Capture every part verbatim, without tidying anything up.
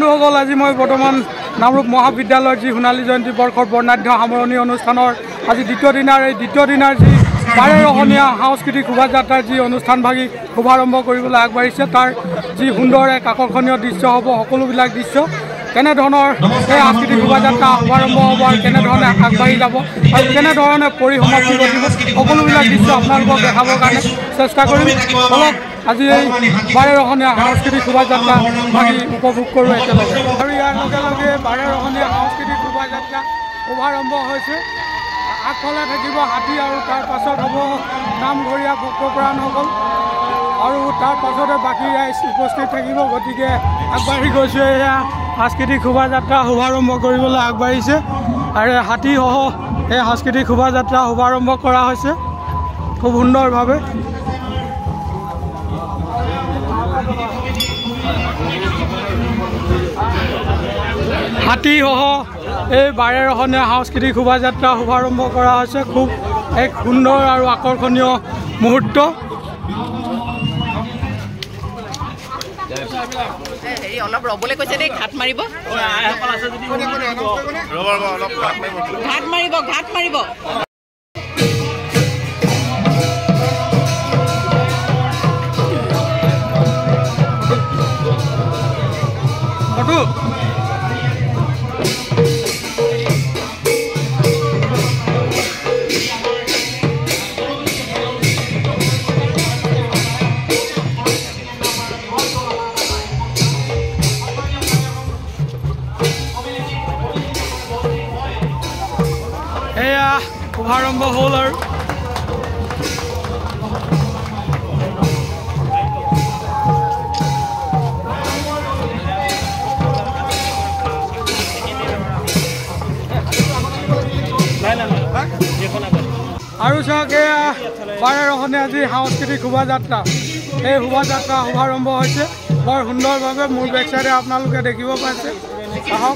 বন্ধুসকল আজি মই বৰ্তমান নামৰূপ মহাবিদ্যালয়ৰ যি সোণালী জয়ন্তী বৰ্ষৰ বৰ্ণাঢ্য সামৰণি অনুষ্ঠানৰ আজি দ্বিতীয় দিনাৰ এই দ্বিতীয় দিনাৰ যি বাৰেৰহণীয়া সাংস্কৃতিক শোভাযাত্ৰাৰ যি অনুষ্ঠান ভাগি শুভাৰম্ভ কৰিবলৈ আগবাঢ়িছে তাৰ যি সুন্দৰ এক আকৰ্ষণীয় দৃশ্য হ'ব সকলোবিলাক দৃশ্য কেনেধৰণৰ এই সাংস্কৃতিক শোভাযাত্ৰা শুভাৰম্ভ হ'ব আৰু কেনেধৰণে আগবাঢ়ি যাব আৰু কেনেধৰণে পৰিসমাপ্তি ঘটিব সকলোবিলাক দৃশ্য আপোনালোকক দেখাবৰ কাৰণে চেষ্টা কৰিম অলপ আজি এই বাৰেৰহণীয়া সাংস্কৃতিক শোভাযাত্ৰা ভাগি উপভোগ কৰোঁ একেলগে আৰু ইয়াৰ লগে লগে বাৰেৰহণীয়া সাংস্কৃতিক শোভাযাত্ৰা শুভাৰম্ভ হৈছে আগফালে থাকিব হাতী আৰু তাৰ পাছত হ'ব নামঘৰীয়া ভক্তপ্ৰাণসকল আৰু তাৰ পাছতে বাকী ৰাইজ উপস্থিত থাকিব গতিকে আগবাঢ়ি গৈছোঁ এয়া সাংস্কৃতিক শোভাযাত্ৰা শুভাৰম্ভ কৰিবলৈ আগবাঢ়িছে আৰু হাতীসহ এই সাংস্কৃতিক শোভাযাত্ৰা শুভাৰম্ভ কৰা হৈছে খুব সুন্দৰভাৱে হাতীসহ এই বাৰেৰহণীয়া সাংস্কৃতিক শোভাযাত্ৰা শুভাৰম্ভ কৰা হৈছে খুব এক সুন্দৰ আৰু আকৰ্ষণীয় মুহূৰ্ত অলপ ৰ'বলৈ কৈছে দেই ঘাট মাৰিব ঘাট মাৰিব ঘাট মাৰিব এয়া শুভাৰম্ভ হ'ল আৰু আৰু চাওক এয়া বাৰেৰহণীয়া যি সাংস্কৃতিক শোভাযাত্ৰা এই শোভাযাত্ৰা শুভাৰম্ভ হৈছে বৰ সুন্দৰভাৱে মোৰ বেক চাইডে আপোনালোকে দেখিব পাইছে আহক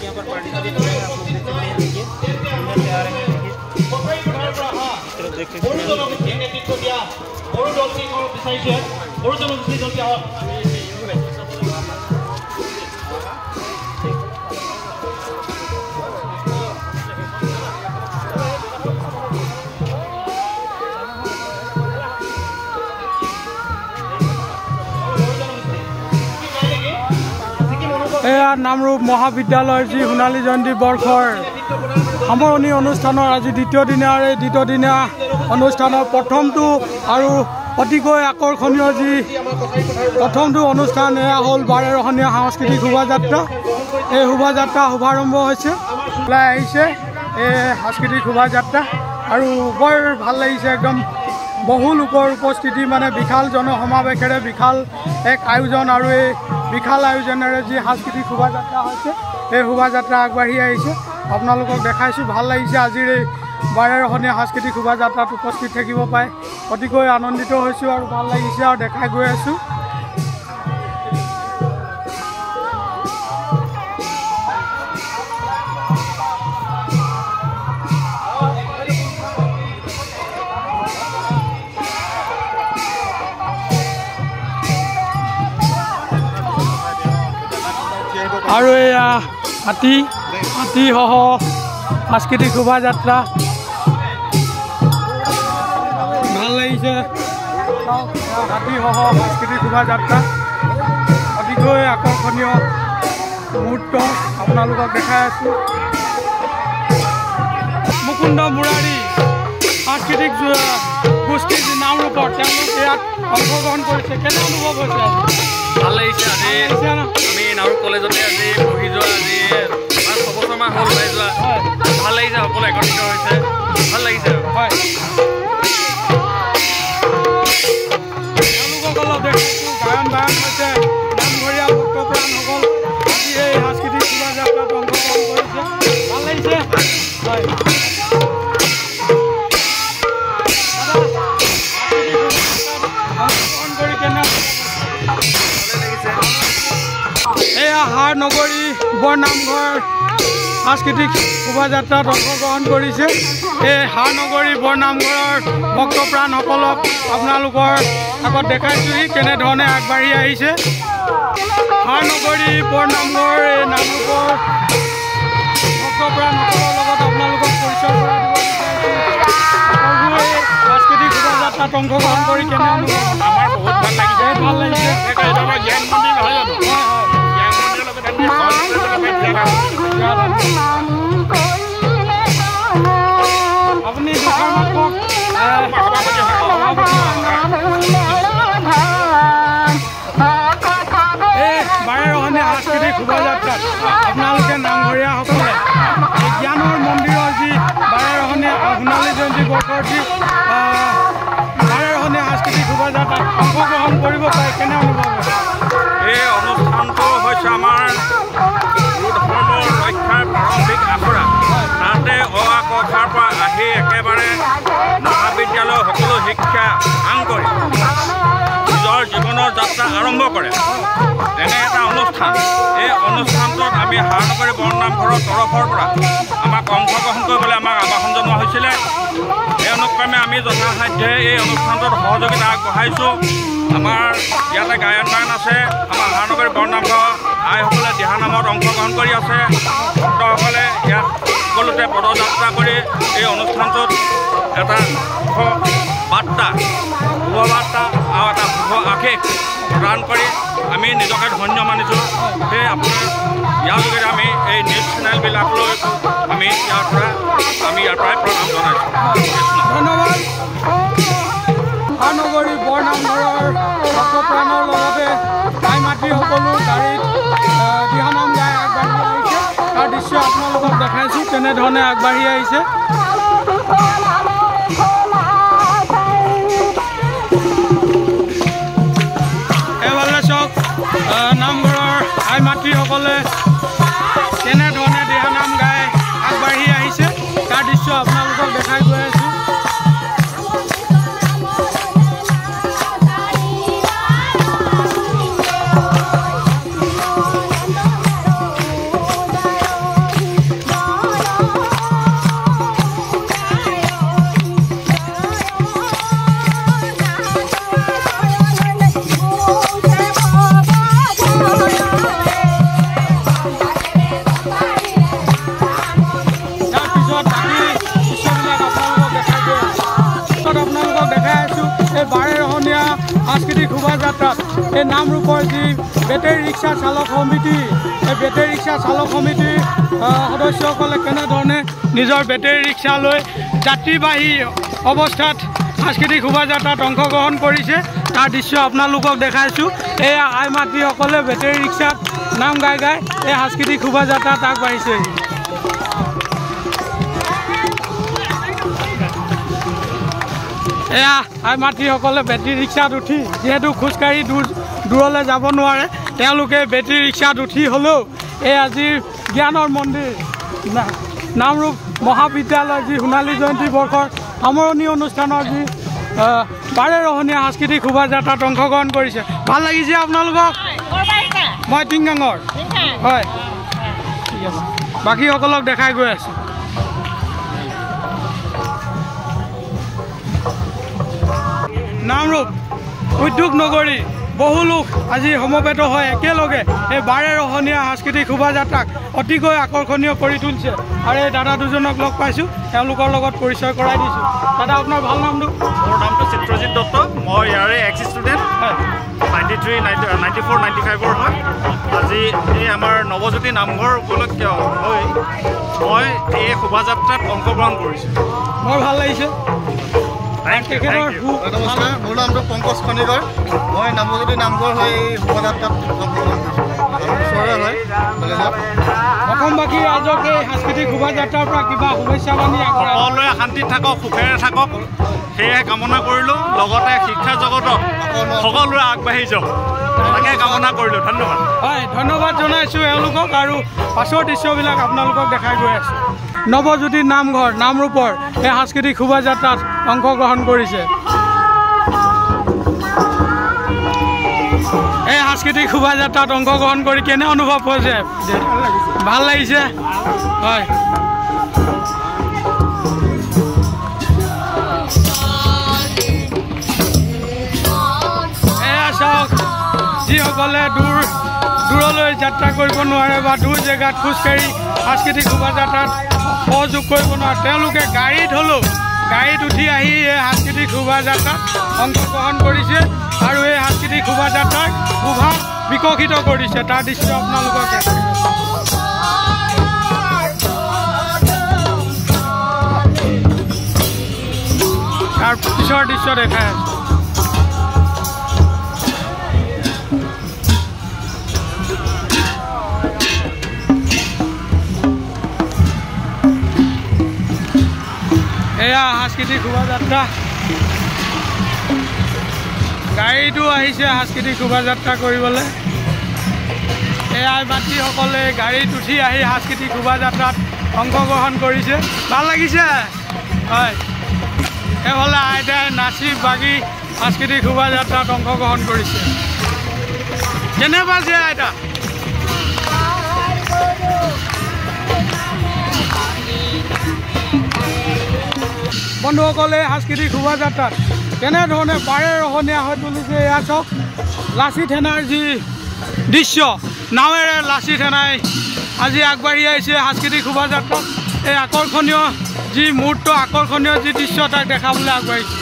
এয়া নামৰূপ মহাবিদ্যালয়ৰ যি সোণালী জয়ন্তী বৰ্ষৰ সামৰণি অনুষ্ঠানৰ আজি দ্বিতীয় দিনাৰ এই দ্বিতীয় দিনীয়া অনুষ্ঠানৰ প্ৰথমটো আৰু অতিকৈ আকৰ্ষণীয় যি প্ৰথমটো অনুষ্ঠান এয়া হ'ল বাৰেৰহণীয়া সাংস্কৃতিক শোভাযাত্ৰা এই শোভাযাত্ৰা শুভাৰম্ভ হৈছে ওলাই আহিছে এই সাংস্কৃতিক শোভাযাত্ৰা আৰু বৰ ভাল লাগিছে একদম বহু লোকৰ উপস্থিতি মানে বিশাল জনসমাৱেশেৰে বিশাল এক আয়োজন আৰু এই বিশাল আয়োজনেৰে যি সাংস্কৃতিক শোভাযাত্ৰা হৈছে এই শোভাযাত্ৰা আগবাঢ়ি আহিছে আপোনালোকক দেখাইছোঁ ভাল লাগিছে আজিৰ এই বাৰেৰহণীয়া সাংস্কৃতিক শোভাযাত্ৰাত উপস্থিত থাকিব পাই অতিকৈ আনন্দিত হৈছোঁ আৰু ভাল লাগিছে আৰু দেখাই গৈ আছোঁ আৰু এয়া হাতী হাতীসহ সাংস্কৃতিক শোভাযাত্ৰা ভাল লাগিছে হাতীসহ সাংস্কৃতিক শোভাযাত্ৰা অতিকৈ আকৰ্ষণীয় মুহূৰ্ত আপোনালোকক দেখাই আছোঁ মুকুন্দ মুৰাৰী সাংস্কৃতিক গোষ্ঠী যি নামৰূপৰ তেওঁলোক ইয়াত অংশগ্ৰহণ কৰিছে কেনে অনুভৱ হৈছে ভাল লাগিছে আজি আমি নামৰূপ কলেজতে আজি পঢ়ি যোৱা আজি পাঁচ ছবছৰমান হ'ল ওলাই যোৱা ভাল লাগিছে সকলো একত্ৰিত হৈছে ভাল লাগিছে হয় তেওঁলোকক অলপ দেখিছোঁ গায়ন বায়ন হৈছে নামঘৰীয়া ভক্তপ্ৰাণসকল আজি এই সাংস্কৃতিক শোভাযাত্ৰাত অংশগ্ৰহণ কৰিছে ভাল লাগিছে হয় অংশগ্ৰহণ কৰি কেনে এয়া হাৰ নগৰী বৰ নামঘৰ সাংস্কৃতিক শোভাযাত্ৰাত অংশগ্ৰহণ কৰিছে এই হাৰ নগৰী বৰ নামঘৰৰ ভক্তপ্ৰাণসকলক আপোনালোকৰ আগত দেখাইছোঁহি কেনেধৰণে আগবাঢ়ি আহিছে। হাৰনগৰী বৰনামঘৰ এই নামৰূপৰ ভক্তপ্ৰাণসকলৰ লগত আপোনালোকক পৰিচয় কৰাই দিব বিচাৰিছোঁ। এই সাংস্কৃতিক শোভাযাত্ৰাত অংশগ্ৰহণ কৰি কেনে অনুভৱ? আমাৰ বহুত ভাল লাগিছে, ভাল লাগিছে। জ্ঞান মন্দিৰ নহয় জানো? জ্ঞান মন্দিৰৰ লগত আমি আপুনি দুষাৰমান কওক। এই বাৰেৰহণীয়া সাংস্কৃতিক শোভাযাত্ৰাত আপোনালোকে নামঘৰীয়াসকলে এই জ্ঞানৰ মন্দিৰৰ যি বাৰেৰহণীয়া সোণালী জয়ন্তী বৰ্ষৰ যি বাৰেৰহণীয়া সাংস্কৃতিক শোভাযাত্ৰাত অংশগ্ৰহণ কৰিব পাৰে কেনে অনুভৱ হয়? এই অনুষ্ঠানটো হৈছে আমাৰ হিন্দু ধৰ্মৰ ৰক্ষাৰ প্ৰাৰম্ভিক আখৰা। তাতে অ আ ক খাৰ পৰা আহি একেবাৰে মহাবিদ্যালয়ৰ সকলো শিক্ষা সাং কৰি নিজৰ জীৱনৰ যাত্ৰা আৰম্ভ কৰে। এনে এটা অনুষ্ঠান, এই অনুষ্ঠানটোত আমি হাৰনগৰী বৰনামঘৰৰ তৰফৰ পৰা আমাক অংশগ্ৰহণ কৰিবলৈ আমাক আহ্বান জনোৱা হৈছিলে। এই অনুক্ৰমে আমি যথাসাধ্যে এই অনুষ্ঠানটোত সহযোগিতা আগবঢ়াইছোঁ। আমাৰ ইয়াতে গায়ন বায়ন আছে, আমাৰ হাৰনগৰী বৰনামঘৰ আইসকলে দিহানামত অংশগ্ৰহণ কৰি আছে। ভক্তসকলে ইয়াত সকলোতে পদযাত্ৰা কৰি এই অনুষ্ঠানটোত এটা শুভ বাৰ্তা শুভ বাৰ্তা আৰু এটা শুভ আশীষ প্ৰদান কৰি আমি নিজকে ধন্য মানিছোঁ। সেয়ে আপোনাৰ ইয়াৰ যোগেদি আমি এই নিউজ চেনেলবিলাকলৈ আমি ইয়াৰ পৰা আমি ইয়াৰ পৰাই প্ৰণাম জনাইছোঁ। ধন্যবাদ। হাৰনগৰী বৰনামঘৰৰ ভক্তপ্ৰাণৰ লগতে আই মাতৃসকলো গাড়ীত দিহানাম গাই আগবাঢ়ি আহিছে। তাৰ দৃশ্য আপোনালোকক দেখাইছোঁ, তেনেধৰণে আগবাঢ়ি আহিছে। এইফালে চাওক নামঘৰৰ আই মাতৃসকলে কেনেধৰণে দিহানাম গাই আগবাঢ়ি আহিছে, তাৰ দৃশ্য আপোনালোকক দেখাই গৈ আছোঁ। সাংস্কৃতিক শোভাযাত্ৰাত এই নামৰূপৰ যি বেটেৰী ৰিক্সা চালক সমিতি, এই বেটেৰী ৰিক্সা চালক সমিতিৰ সদস্যসকলে কেনেধৰণে নিজৰ বেটেৰী ৰিক্সা লৈ যাত্ৰীবাহী অৱস্থাত সাংস্কৃতিক শোভাযাত্ৰাত অংশগ্ৰহণ কৰিছে, তাৰ দৃশ্য আপোনালোকক দেখাইছোঁ। এয়া আই মাতৃসকলে বেটেৰী ৰিক্সাত নাম গাই গাই এই সাংস্কৃতিক শোভাযাত্ৰাত আগবাঢ়িছে। এয়া আই মাতৃসকলে বেটেৰী ৰিক্সাত উঠি, যিহেতু খোজকাঢ়ি দূৰ দূৰলৈ যাব নোৱাৰে, তেওঁলোকে বেটেৰী ৰিক্সাত উঠি হ'লেও এই আজিৰ জ্ঞানৰ মন্দিৰ নামৰূপ মহাবিদ্যালয় যি সোণালী জয়ন্তী বৰ্ষৰ সামৰণি অনুষ্ঠানৰ যি বাৰেৰহণীয়া সাংস্কৃতিক শোভাযাত্ৰাত অংশগ্ৰহণ কৰিছে। ভাল লাগিছে আপোনালোকক? মই টিংগাঙৰ। হয়, ঠিক আছে, বাকীসকলক দেখাই গৈ আছোঁ। নামৰূপ উদ্যোগ নগৰী বহু লোক আজি সমবেত হৈ একেলগে এই বাৰেৰহণীয়া সাংস্কৃতিক শোভাযাত্ৰাক অতিকৈ আকৰ্ষণীয় কৰি তুলিছে। আৰু এই দাদা দুজনক লগ পাইছোঁ, তেওঁলোকৰ লগত পৰিচয় কৰাই দিছোঁ। দাদা, আপোনাৰ ভাল নামটো? মোৰ নামটো চিত্ৰজিৎ দত্ত। মই ইয়াৰে ex student, ninety three ninety ninety four ninety ফাইভৰ হয়। আজি এই আমাৰ নৱজ্যোতি নামঘৰ উপলক্ষে হৈ মই এই শোভাযাত্ৰাত অংশগ্ৰহণ কৰিছোঁ। বৰ ভাল লাগিছে। নমস্কাৰ, মোৰ নামটো পংকজ খনিকৰ। মই নৱজ্যোতি নামঘৰ হৈ এই শোভাযাত্ৰাত ওচৰৰে হয় কলেজত। অসমবাসী ৰাইজক এই সাংস্কৃতিক শোভাযাত্ৰাৰ পৰা কিবা শুভেচ্ছা বাণী আগবঢ়ায়? সকলোৱে শান্তিত থাকক, সুখেৰে থাকক, সেয়ে কামনা কৰিলোঁ। লগতে শিক্ষা জগতত সকলোৱে আগবাঢ়ি যাওক, তাকে কামনা কৰিলোঁ। ধন্যবাদ। হয়, ধন্যবাদ জনাইছোঁ এওঁলোকক। আৰু পাছৰ দৃশ্যবিলাক আপোনালোকক দেখাই গৈ আছোঁ। নৱজ্যোতি নামঘৰ নামৰূপৰ এই সাংস্কৃতিক শোভাযাত্ৰাত অংশগ্ৰহণ কৰিছে। এই সাংস্কৃতিক শোভাযাত্ৰাত অংশগ্ৰহণ কৰি কেনে অনুভৱ হৈছে? ভাল লাগিছে। হয়, এয়া চাওক, যিসকলে দূৰ দূৰলৈ যাত্ৰা কৰিব নোৱাৰে বা দূৰ জেগাত খোজকাঢ়ি সাংস্কৃতিক শোভাযাত্ৰাত সহযোগ কৰিব নোৱাৰে তেওঁলোকে গাড়ীত হ'লেও গাড়ীত উঠি আহি এই সাংস্কৃতিক শোভাযাত্ৰাত অংশগ্ৰহণ কৰিছে আৰু এই সাংস্কৃতিক শোভাযাত্ৰাৰ শোভা বিকশিত কৰিছে তাৰ দৃশ্য আপোনালোকক দেখাইছে তাৰ পিছৰ দৃশ্য দেখাই আছে এয়া সাংস্কৃতিক শোভাযাত্ৰা গাড়ীটো আহিছে সাংস্কৃতিক শোভাযাত্ৰা কৰিবলৈ এয়া বাসীসকলে গাড়ীত উঠি আহি সাংস্কৃতিক শোভাযাত্ৰাত অংশগ্ৰহণ কৰিছে ভাল লাগিছে হয় এফালে আইতাই নাচি বাগি সাংস্কৃতিক শোভাযাত্ৰাত অংশগ্ৰহণ কৰিছে কেনে পাইছে আইতা বন্ধুসকলে সাংস্কৃতিক শোভাযাত্ৰাত কেনেধৰণে পাৰে ৰহনীয়া হৈ তুলিছে এয়া চাওক লাচিত সেনাৰ যি দৃশ্য নাৱেৰে লাচিত সেনাই আজি আগবাঢ়ি আহিছে সাংস্কৃতিক শোভাযাত্ৰাত এই আকৰ্ষণীয় যি মুহূৰ্ত আকৰ্ষণীয় যি দৃশ্য তাক দেখাবলৈ আগবাঢ়িছে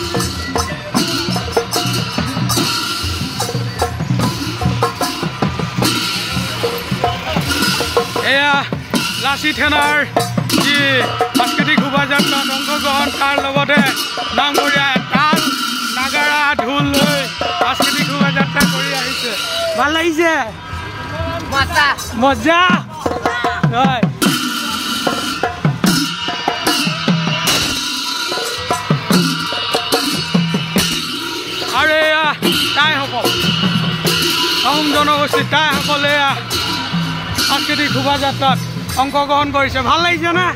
এয়া লাচিত সেনাৰ যি সাংস্কৃতিক শোভাযাত্ৰাত অংশগ্ৰহণ তাৰ লগতে নামঘৰীয়া তাল নাগাৰা ঢোল লৈ সাংস্কৃতিক শোভাযাত্ৰা কৰি আহিছে ভাল লাগিছে মজা হয় আৰু এয়া টাইসকল আহোম জনগোষ্ঠীৰ টাইসকলে সাংস্কৃতিক শোভাযাত্ৰাত অংশগ্ৰহণ কৰিছে ভাল লাগিছে না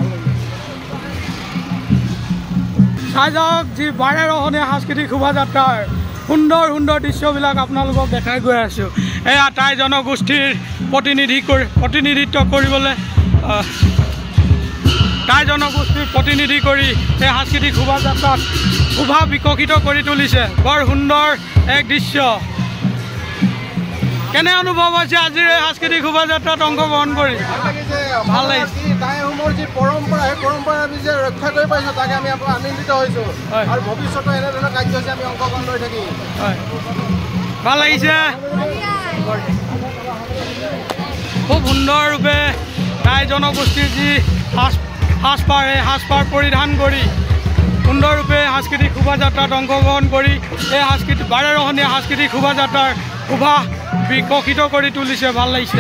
চাই যাওক যি বাৰে ৰহনীয়া সাংস্কৃতিক শোভাযাত্ৰাৰ সুন্দৰ সুন্দৰ দৃশ্যবিলাক আপোনালোকক দেখাই গৈ আছোঁ এয়া টাই জনগোষ্ঠীৰ প্ৰতিনিধি কৰি প্ৰতিনিধিত্ব কৰিবলৈ টাই জনগোষ্ঠীৰ প্ৰতিনিধি কৰি এই সাংস্কৃতিক শোভাযাত্ৰাত শোভা বিকশিত কৰি তুলিছে বৰ সুন্দৰ এক দৃশ্য কেনে অনুভৱ হৈছে আজিৰ এই সাংস্কৃতিক শোভাযাত্ৰাত অংশগ্ৰহণ কৰি ভাল লাগিছে টাই আহোমৰ যি পৰম্পৰা সেই পৰম্পৰা আমি যে ৰক্ষা কৰি পাইছোঁ তাকে আমি আনন্দিত হৈছোঁ আৰু ভৱিষ্যতে এনেধৰণৰ কাৰ্যসূচী আমি অংশগ্ৰহণ লৈ থাকিম হয় ভাল লাগিছে খুব সুন্দৰৰূপে টাই জনগোষ্ঠীৰ যি সাজ সাজপাৰ এই সাজপাৰ পৰিধান কৰি সুন্দৰৰূপে সাংস্কৃতিক শোভাযাত্ৰাত অংশগ্ৰহণ কৰি এই সাংস্কৃতিক বাৰে ৰহনীয়া সাংস্কৃতিক শোভাযাত্ৰাৰ শোভা বিকশিত কৰি তুলিছে ভাল লাগিছে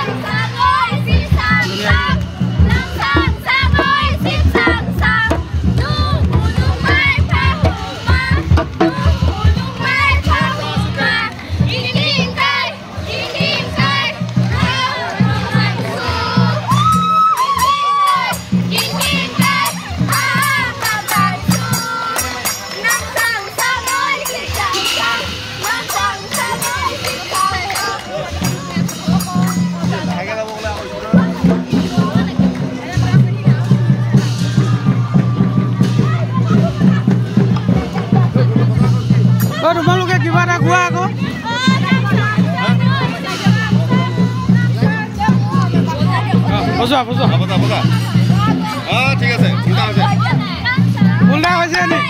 তোমালোকে কিবা এটা কোৱা আকৌ বজোৱা বজোৱা অঁ ঠিক আছে চিন্তা হৈছে উল্টা হৈছে নি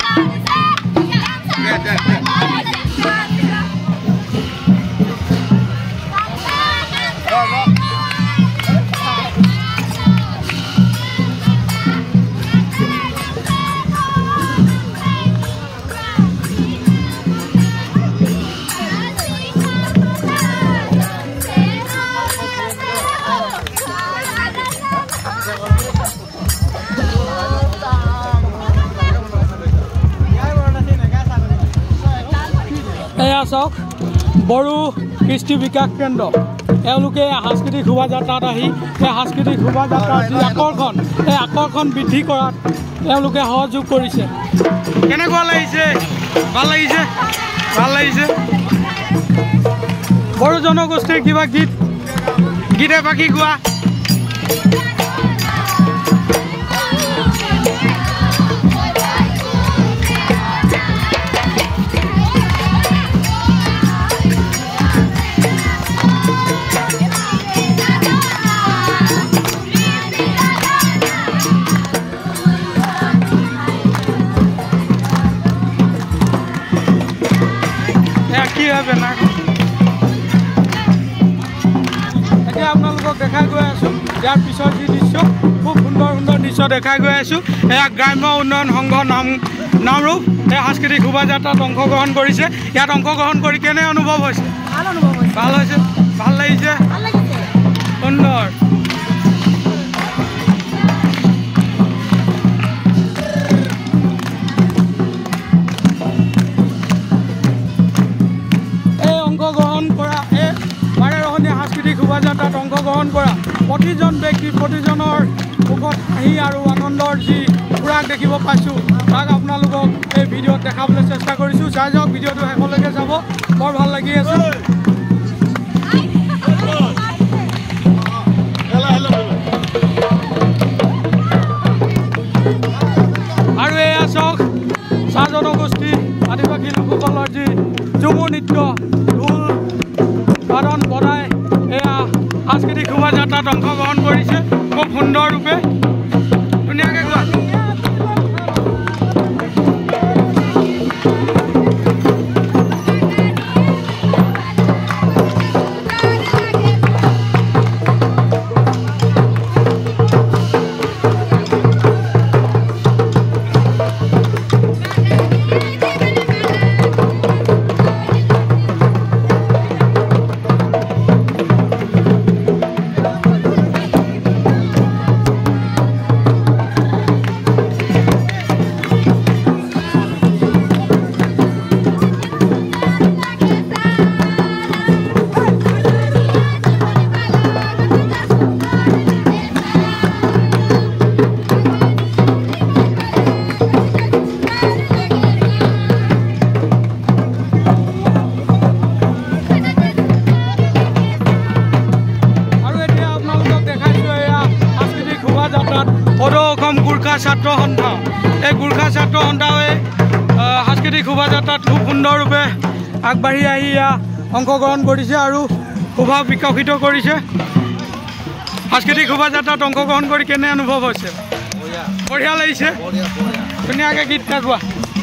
এয়া চাওক বড়ো কৃষ্টি বিকাশ কেন্দ্ৰ এওঁলোকে সাংস্কৃতিক শোভাযাত্ৰাত আহি এই সাংস্কৃতিক শোভাযাত্ৰাৰ যি আকৰ্ষণ এই আকৰ্ষণ বৃদ্ধি কৰাত এওঁলোকে সহযোগ কৰিছে কেনেকুৱা লাগিছে ভাল লাগিছে ভাল লাগিছে বড়ো জনগোষ্ঠীৰ কিবা গীত গীতে বাকী গোৱা বেনাৰ এতিয়া আপোনালোকক দেখাই গৈ আছোঁ ইয়াৰ পিছৰ যি দৃশ্য খুব সুন্দৰ সুন্দৰ দৃশ্য দেখাই গৈ আছোঁ এয়া গ্ৰাম্য উন্নয়ন সংঘ নাম নামৰূপ এই সাংস্কৃতিক শোভাযাত্ৰাত অংশগ্ৰহণ কৰিছে ইয়াত অংশগ্ৰহণ কৰি কেনে অনুভৱ হৈছে ভাল হৈছে ভাল লাগিছে সুন্দৰ এই অংশগ্ৰহণ কৰা এই বাৰেৰহণীয়া সাংস্কৃতিক শোভাযাত্ৰাত অংশগ্ৰহণ কৰা প্ৰতিজন ব্যক্তি প্ৰতিজনৰ মুখত হাঁহি আৰু আনন্দৰ যি খোৰাক দেখিব পাইছোঁ তাক আপোনালোকক এই ভিডিঅ'ত দেখাবলৈ চেষ্টা কৰিছোঁ চাই যাওক ভিডিঅ'টো শেষলৈকে চাব বৰ ভাল লাগি আছে আৰু এয়া চাওক চাহ জনগোষ্ঠী আদিবাসী লোকসকলৰ যি ঝুমুৰ নৃত্য ঢোল বাদন বনাই এয়া সাংস্কৃতিক শোভাযাত্ৰাত অংশগ্ৰহণ কৰিছে খুব সুন্দৰৰূপে ধুনীয়াকৈ কোৱা ছাত্ৰ সন্থা এই গোৰ্খা ছাত্ৰ সন্থাই সাংস্কৃতিক শোভাযাত্ৰাত খুব সুন্দৰৰূপে আগবাঢ়ি আহি অংশগ্ৰহণ কৰিছে আৰু শোভা বিকশিত কৰিছে সাংস্কৃতিক শোভাযাত্ৰাত অংশগ্ৰহণ কৰি কেনে অনুভৱ হৈছে বঢ়িয়া লাগিছে ধুনীয়াকৈ গীত এটা গোৱা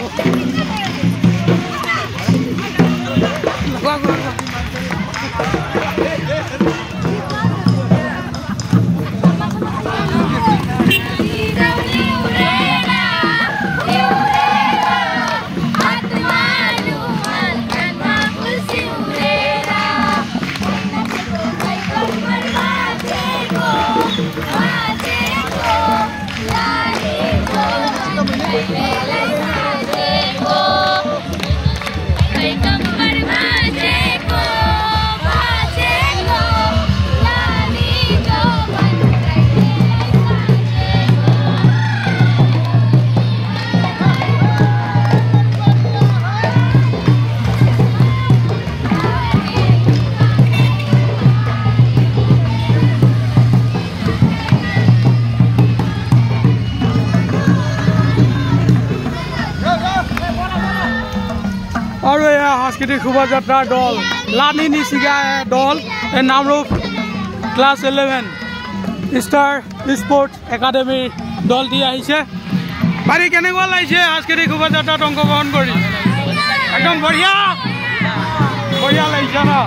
আৰু এয়া সাংস্কৃতিক শোভাযাত্ৰাৰ দল লানি নিচিগা দল এই Namrup class eleven star sports একাডেমীৰ দলটি আহিছে পাৰি কেনেকুৱা লাগিছে সাংস্কৃতিক শোভাযাত্ৰাত অংশগ্ৰহণ কৰি একদম বঢ়িয়া বঢ়িয়া লাগিছে ন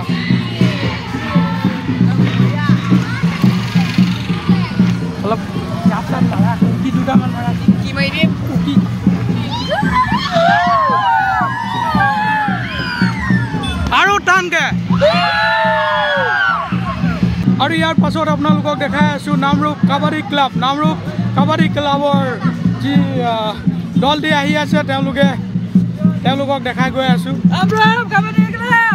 অলপ কি দুটামান কি মাৰি উকি আৰু টানকে আৰু ইয়াৰ পাছত আপোনালোকক দেখাই আছোঁ নামৰূপ কাবাডী ক্লাব নামৰূপ কাবাডী ক্লাবৰ যি দলটি আহি আছে তেওঁলোকে তেওঁলোকক দেখাই গৈ আছোঁ নামৰূপ কাবাডী ক্লাব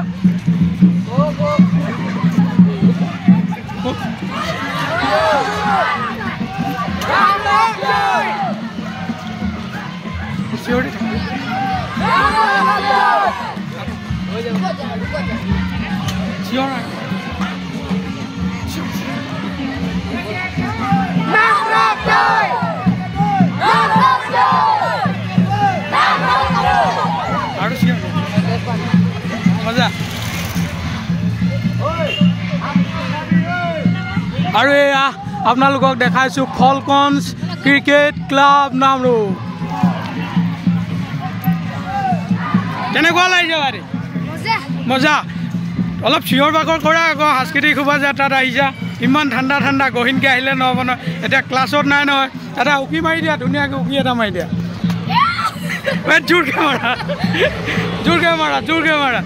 আৰু এয়া আপোনালোকক দেখাইছোঁ ফলকনছ ক্ৰিকেট ক্লাব নামৰূপ কেনেকুৱা লাগিছে বাৰী মজা অলপ চিঞৰ বাখৰ কৰা আকৌ সাংস্কৃতিক শোভাযাত্ৰাত আহিছা ইমান ঠাণ্ডা ঠাণ্ডা গহীনকৈ আহিলে নহ'ব নহয় এতিয়া ক্লাছত নাই নহয় এটা উকি মাৰি দিয়া ধুনীয়াকৈ উকি এটা মাৰি দিয়া জোৰকৈ মাৰা জোৰকৈ মাৰা জোৰকৈ মাৰা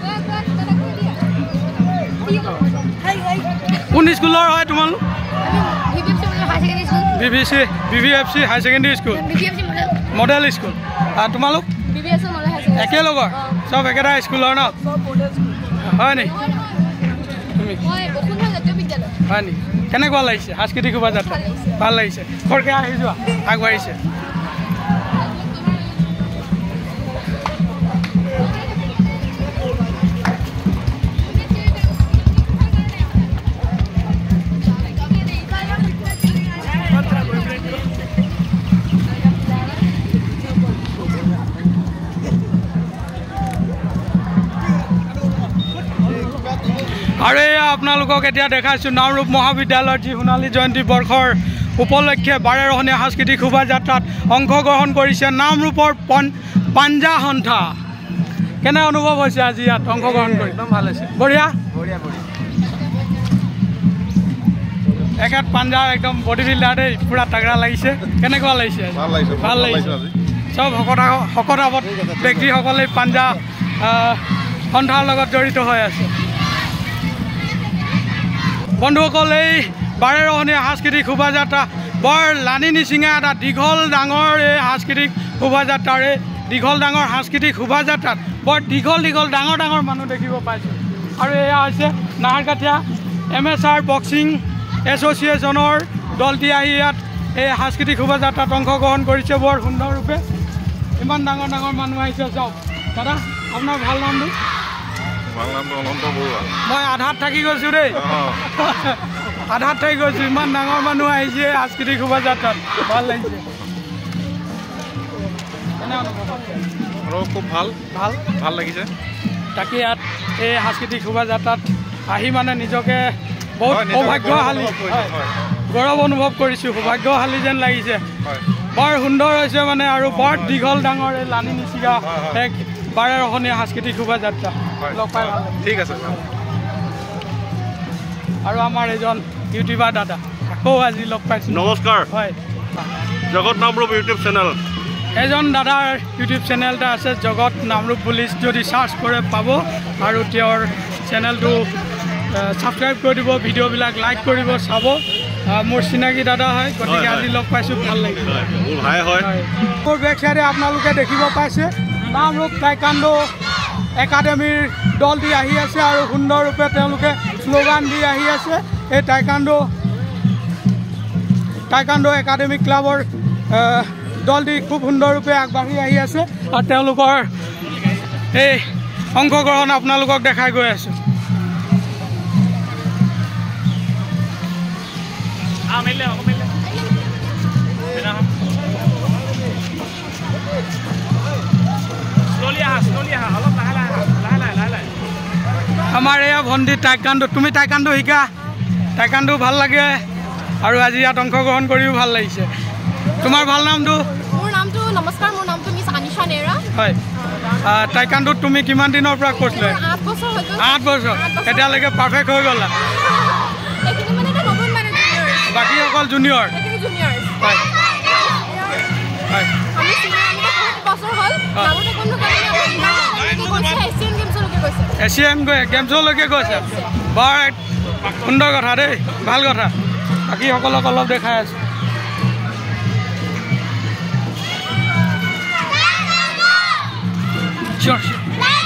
কোন স্কুলৰ হয় তোমালোক B V C B V F C high secondary school model school তোমালোক একেলগৰ চব একেটা স্কুলৰ ন হয় নি তুমি হয় নি কেনেকুৱা লাগিছে সাংস্কৃতিক শোভাযাত্ৰা ভাল লাগিছে খৰকৈ আহি যোৱা আগবাঢ়িছে আৰু এয়া আপোনালোকক এতিয়া দেখাইছোঁ নামৰূপ মহাবিদ্যালয়ৰ যি সোণালী জয়ন্তী বৰ্ষৰ উপলক্ষে বাৰেৰহণীয়া সাংস্কৃতিক শোভাযাত্ৰাত অংশগ্ৰহণ কৰিছে নামৰূপৰ পন পাঞ্জা সন্থা কেনে অনুভৱ হৈছে আজি ইয়াত অংশগ্ৰহণ কৰি একদম ভাল হৈছে বঢ়িয়া একেত পাঞ্জাৰ একদম বডি বিল্ডাৰ দেই পুৰা তাগৰা লাগিছে কেনেকুৱা লাগিছে ভাল লাগিছে চব শকত শকতাৱত ব্যক্তিসকলে পাঞ্জা সন্থাৰ লগত জড়িত হৈ আছে বন্ধুসকল এই বাৰেৰহণীয়া সাংস্কৃতিক শোভাযাত্ৰা বৰ লানি নিচিঙা এটা দীঘল ডাঙৰ এই সাংস্কৃতিক শোভাযাত্ৰাৰে দীঘল ডাঙৰ সাংস্কৃতিক শোভাযাত্ৰাত বৰ দীঘল দীঘল ডাঙৰ ডাঙৰ মানুহ দেখিব পাইছোঁ আৰু এয়া হৈছে Naharkatia M S R boxing এছ'চিয়েশ্যনৰ দলটি আহি ইয়াত এই সাংস্কৃতিক শোভাযাত্ৰাত অংশগ্ৰহণ কৰিছে বৰ সুন্দৰৰূপে ইমান ডাঙৰ ডাঙৰ মানুহ আহিছে চাওক দাদা আপোনাৰ ভাল নামটো মই আধাত থাকি গৈছোঁ দেই আধাত থাকি গৈছোঁ ইমান ডাঙৰ মানুহ আহিছে সাংস্কৃতিক শোভাযাত্ৰাত ভাল লাগিছে খুব ভাল ভাল ভাল লাগিছে তাকে ইয়াত এই সাংস্কৃতিক শোভাযাত্ৰাত আহি মানে নিজকে বহুত সৌভাগ্যশালী গৌৰৱ অনুভৱ কৰিছোঁ সৌভাগ্যশালী যেন লাগিছে বৰ সুন্দৰ হৈছে মানে আৰু বৰ দীঘল ডাঙৰ এই লানি নিচিগা এক বাৰেৰহণীয়া সাংস্কৃতিক শোভাযাত্ৰা লগ পাই ভাল ঠিক আছে আৰু আমাৰ এজন ইউটিউবাৰ দাদা আকৌ আজি লগ পাইছোঁ নমস্কাৰ হয় জগত নামৰূপ ইউটিউব চেনেল এজন দাদাৰ ইউটিউব চেনেল এটা আছে জগত নামৰূপ বুলি যদি চাৰ্চ কৰে পাব আৰু তেওঁৰ চেনেলটো ছাবস্ক্ৰাইব কৰি দিব ভিডিঅ'বিলাক লাইক কৰিব চাব মোৰ চিনাকি দাদা হয় গতিকে আজি লগ পাইছোঁ ভাল লাগিল মোৰ ভাই হয় মোৰ বেক চাইডে আপোনালোকে দেখিব পাইছে নামৰূপ টাইকাণ্ডো একাডেমীৰ দলটি আহি আছে আৰু সুন্দৰৰূপে তেওঁলোকে শ্লোগান দি আহি আছে এই টাইকাণ্ডো টাইকাণ্ডো একাডেমী ক্লাবৰ দলটি খুব সুন্দৰৰূপে আগবাঢ়ি আহি আছে আৰু তেওঁলোকৰ এই অংশগ্ৰহণ আপোনালোকক দেখাই গৈ আছোঁ আমাৰ এয়া ভণ্টি টাইকাণ্ডো তুমি টাইকাণ্ডো শিকা টাইকাণ্ডো ভাল লাগে আৰু আজি ইয়াত অংশগ্ৰহণ কৰিও ভাল লাগিছে তোমাৰ ভাল নামটো মোৰ নামটো নমস্কাৰ মোৰ নামটো মিছ আনিশা নেৰা হয় টাইকাণ্ডোত তুমি কিমান দিনৰ পৰা কোৰ্চ লৈ আঠ বছৰ হৈ গ'ল আঠ বছৰ এতিয়ালৈকে পাৰফেক্ট হৈ গ'লা এইখিনি মানে এটা নতুন মানে জুনিয়ৰ বাকী অকল জুনিয়ৰ এইখিনি জুনিয়ৰ হয় হয় আমি চিনিয়ৰ আমি বহুত বছৰ হ'ল নামতে কোনো কাৰণে আমি গৈছে এছিয়ান গেমছলৈকে গৈছে এছিয়ান গেমছলৈকে গৈছে বৰ সুন্দৰ কথা দেই ভাল কথা বাকীসকলক অলপ দেখাই আছোঁ Sure, sure.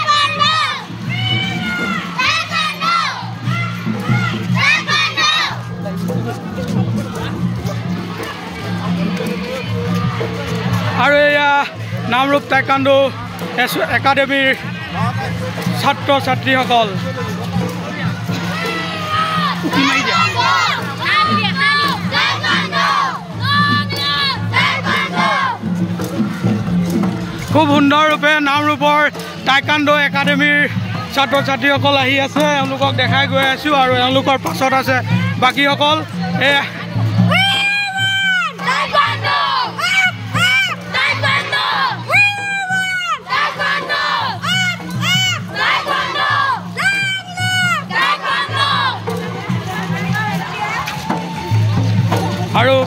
আৰু এয়া নামৰূপ টাইকাণ্ডো একাডেমীৰ ছাত্ৰ ছাত্ৰীসকল খুব সুন্দৰৰূপে নামৰূপৰ টাইকাণ্ডো একাডেমীৰ ছাত্ৰ ছাত্ৰীসকল আহি আছে এওঁলোকক দেখাই গৈ আছোঁ আৰু এওঁলোকৰ পাছত আছে বাকীসকল এই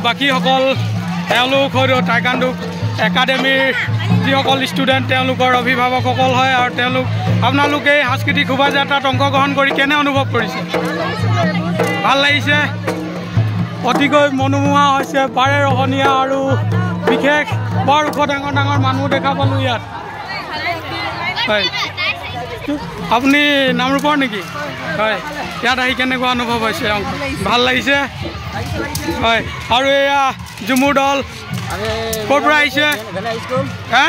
বাকীসকল তেওঁলোক হয়তো টাইকাণ্ডো একাডেমীৰ যিসকল ষ্টুডেণ্ট তেওঁলোকৰ অভিভাৱকসকল হয় আৰু তেওঁলোক আপোনালোকে এই সাংস্কৃতিক শোভাযাত্ৰাত অংশগ্ৰহণ কৰি কেনে অনুভৱ কৰিছে ভাল লাগিছে অতিকৈ মনোমোহা হৈছে পাৰে ৰহণীয়া আৰু বিশেষ বৰ ওখ ডাঙৰ ডাঙৰ মানুহ দেখা পালোঁ ইয়াত হয় আপুনি নামৰূপৰ নেকি হয় ইয়াত আহি কেনেকুৱা অনুভৱ হৈছে ভাল লাগিছে হয় আৰু এয়া ঝুমুৰ দল ক'ৰ পৰা আহিছে হা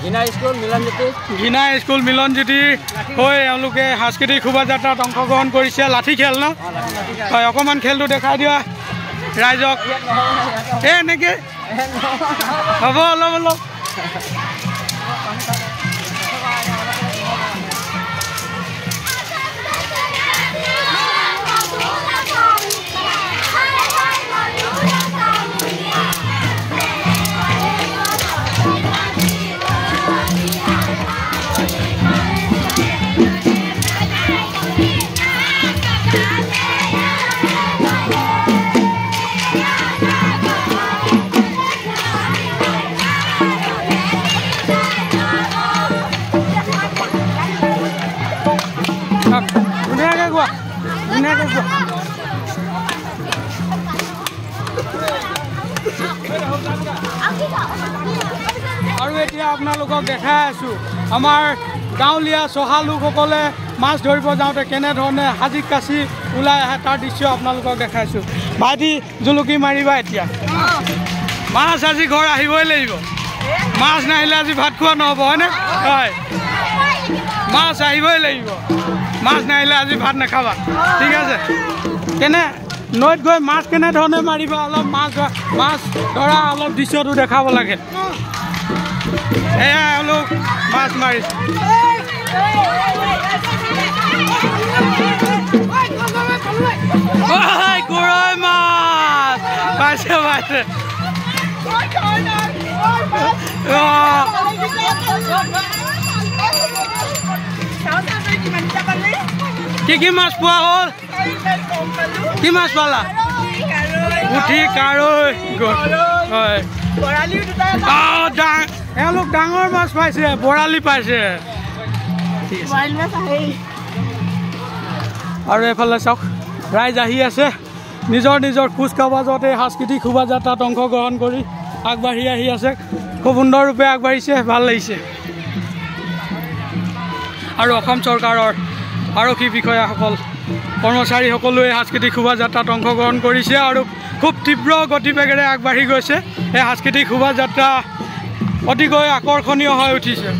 ঘিনা স্কুল মিলনজ্যোতি হৈ এওঁলোকে সাংস্কৃতিক শোভাযাত্ৰাত অংশগ্ৰহণ কৰিছে লাঠি খেল ন হয় অকণমান খেলটো দেখাই দিয়া ৰাইজক এই এনেকৈ হ'ব অলপ অলপ আৰু এতিয়া আপোনালোকক দেখাই আছোঁ আমাৰ গাঁৱলীয়া চহা লোকসকলে মাছ ধৰিব যাওঁতে কেনেধৰণে সাজি কাচি ওলাই আহে তাৰ দৃশ্য আপোনালোকক দেখাইছোঁ ভাইটি জুলুকি মাৰিবা এতিয়া মাছ আজি ঘৰ আহিবই লাগিব মাছ নাহিলে আজি ভাত খোৱা নহ'ব হয়নে হয় মাছ আহিবই লাগিব মাছ নাহিলে আজি ভাত নাখাবা ঠিক আছে কেনে নৈত গৈ মাছ কেনেধৰণে মাৰিবা অলপ মাছ মাছ ধৰা অলপ দৃশ্যটো দেখাব লাগে এয়া এওঁলোক মাছ মাৰিছে গৰৈ মাছ পাইছে পাইছে কি কি মাছ পোৱা হ'ল কি মাছ পালা পুঠি কাৰৈ হয় এওঁলোক ডাঙৰ মাছ পাইছে বৰালি পাইছে আৰু এইফালে চাওক ৰাইজ আহি আছে নিজৰ নিজৰ কুচকাৱাজত এই সাংস্কৃতিক শোভাযাত্ৰাত অংশগ্ৰহণ কৰি আগবাঢ়ি আহি আছে খুব সুন্দৰৰূপে আগবাঢ়িছে ভাল লাগিছে আৰু অসম চৰকাৰৰ আৰক্ষী বিষয়াসকল কৰ্মচাৰীসকলে সাংস্কৃতিক শোভাযাত্ৰাত অংশগ্ৰহণ কৰিছে আৰু খুব তীব্ৰ গতিবেগেৰে আগবাঢ়ি গৈছে এই সাংস্কৃতিক শোভাযাত্ৰা অতিকৈ আকৰ্ষণীয় হৈ উঠিছে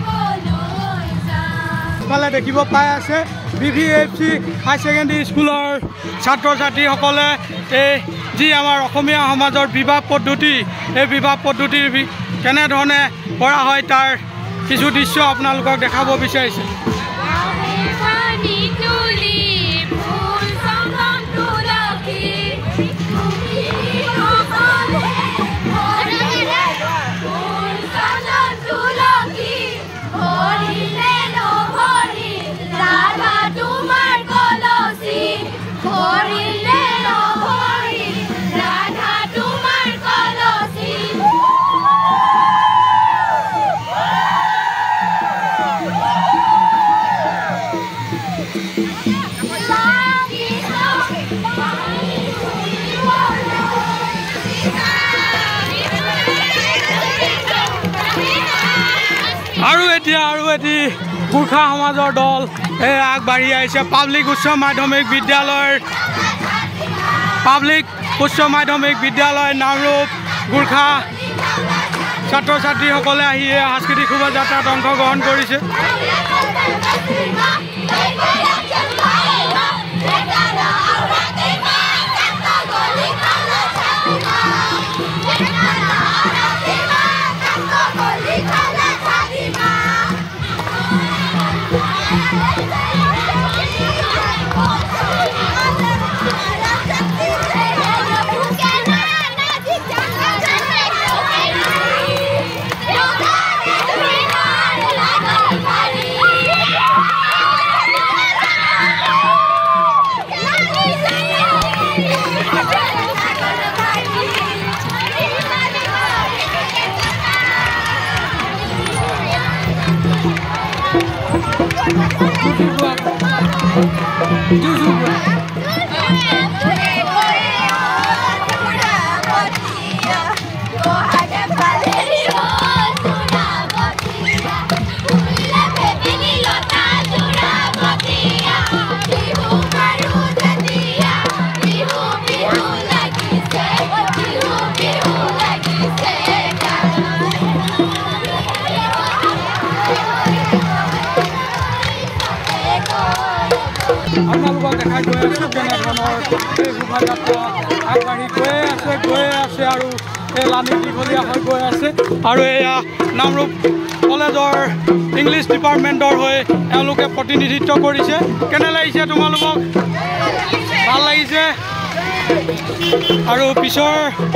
ফালে দেখিব পাই আছে B V F C high secondary স্কুলৰ ছাত্ৰ ছাত্ৰীসকলে এই যি আমাৰ অসমীয়া সমাজৰ বিবাহ পদ্ধতি এই বিবাহ পদ্ধতিৰ কেনেধৰণে কৰা হয় তাৰ কিছু দৃশ্য আপোনালোকক দেখাব বিচাৰিছে আৰু এতিয়া আৰু এটি গোৰ্খা সমাজৰ দল এই আগবাঢ়ি আহিছে পাব্লিক উচ্চ মাধ্যমিক বিদ্যালয়ৰ পাব্লিক উচ্চ মাধ্যমিক বিদ্যালয় নামৰূপ গোৰ্খা ছাত্ৰ ছাত্ৰীসকলে আহি এই সাংস্কৃতিক শোভাযাত্ৰাত অংশগ্ৰহণ কৰিছে Daddy! আপোনালোকক দেখাই গৈ আছোঁ কেনেধৰণৰ এই শোভাযাত্ৰা আগবাঢ়ি গৈয়ে আছে গৈয়ে আছে আৰু এই লানি দীঘলীয়া হৈ গৈ আছে আৰু এয়া নামৰূপ কলেজৰ ইংলিছ ডিপাৰ্টমেণ্টৰ হৈ এওঁলোকে প্ৰতিনিধিত্ব কৰিছে। কেনে লাগিছে তোমালোকক? ভাল লাগিছে। আৰু পিছৰ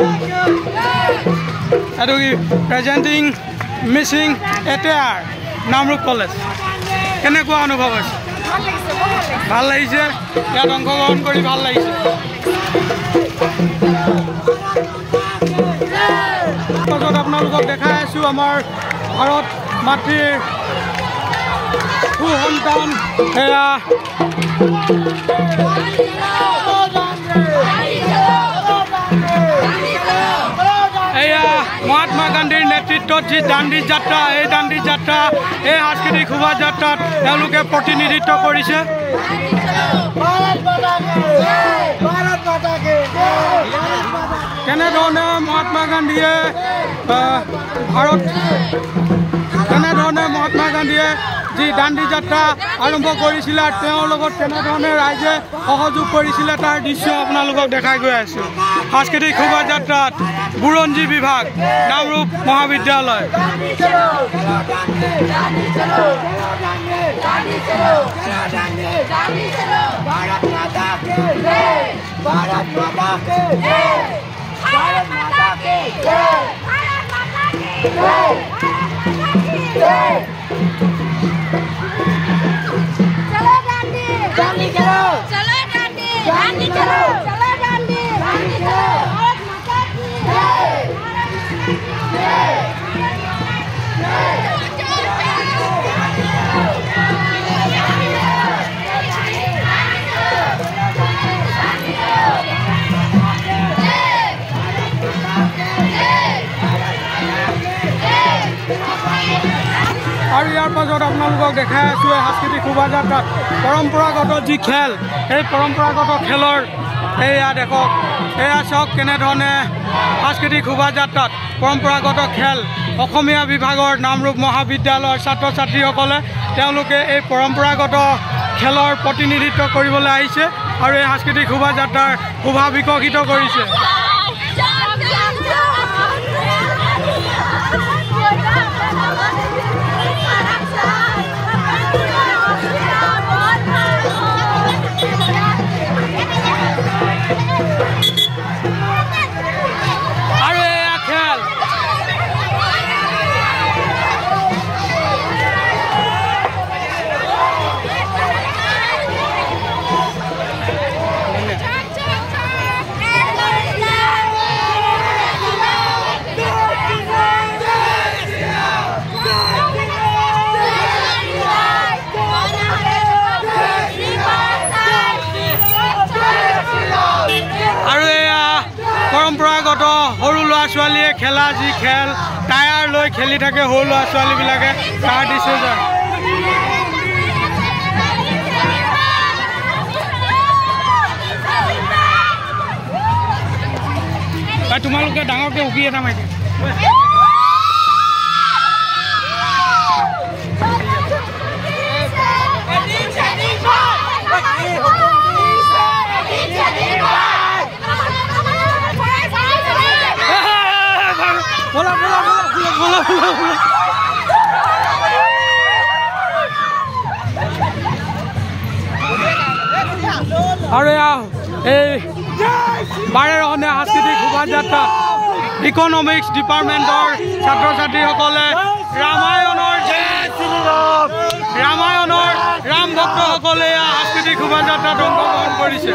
এইটো কি presenting Mising attire Namrup college কেনেকুৱা অনুভৱ হৈছে? ভাল লাগিছে। ইয়াত অংশগ্ৰহণ কৰি ভাল লাগিছে। পাছত আপোনালোকক দেখাই আছোঁ আমাৰ ভাৰত মাতৃৰ সুসন্তান এয়া এয়া মহাত্মা গান্ধীৰ নেতৃত্বত যি দাণ্ডী যাত্ৰা এই দাণ্ডী যাত্ৰা এই সাংস্কৃতিক শোভাযাত্ৰাত তেওঁলোকে প্ৰতিনিধিত্ব কৰিছে। কেনেধৰণে মহাত্মা গান্ধীয়ে ভাৰত কেনেধৰণে মহাত্মা গান্ধীয়ে যি দাণ্ডী যাত্ৰা আৰম্ভ কৰিছিলে আৰু তেওঁৰ লগত কেনেধৰণে ৰাইজে সহযোগ কৰিছিলে তাৰ দৃশ্য আপোনালোকক দেখাই গৈ আছোঁ। সাংস্কৃতিক শোভাযাত্ৰাত বুৰঞ্জী বিভাগ নামৰূপ মহাবিদ্যালয় गांधी चलो चलो गांधी गांधी चलो चलो गांधी गांधी चलो भारत माता की जय আৰু ইয়াৰ পাছত আপোনালোকক দেখাই আছোঁ এই সাংস্কৃতিক শোভাযাত্ৰাত পৰম্পৰাগত যি খেল এই পৰম্পৰাগত খেলৰ এয়া দেখক এয়া চাওক কেনেধৰণে সাংস্কৃতিক শোভাযাত্ৰাত পৰম্পৰাগত খেল অসমীয়া বিভাগৰ নামৰূপ মহাবিদ্যালয়ৰ ছাত্ৰ ছাত্ৰীসকলে তেওঁলোকে এই পৰম্পৰাগত খেলৰ প্ৰতিনিধিত্ব কৰিবলৈ আহিছে আৰু এই সাংস্কৃতিক শোভাযাত্ৰাৰ শোভা বিকশিত কৰিছে। পৰম্পৰাগত সৰু ল'ৰা ছোৱালীয়ে খেলা যি খেল টায়াৰ লৈ খেলি থাকে সৰু ল'ৰা ছোৱালীবিলাকে তাৰ দিছে যায়। তোমালোকে ডাঙৰকে উকি এটা মাৰি bola bola bola bola bola bola আৰু এই বাৰে ৰহনে সাংস্কৃতিক শোভাযাত্ৰা ইকনমিক্স ডিপাৰ্টমেণ্টৰ ছাত্ৰ ছাত্ৰীসকলে ৰামায়ণৰ ৰামায়ণৰ ৰাম ভক্তসকলে সাংস্কৃতিক শোভাযাত্ৰাত অংশগ্ৰহণ কৰিছে।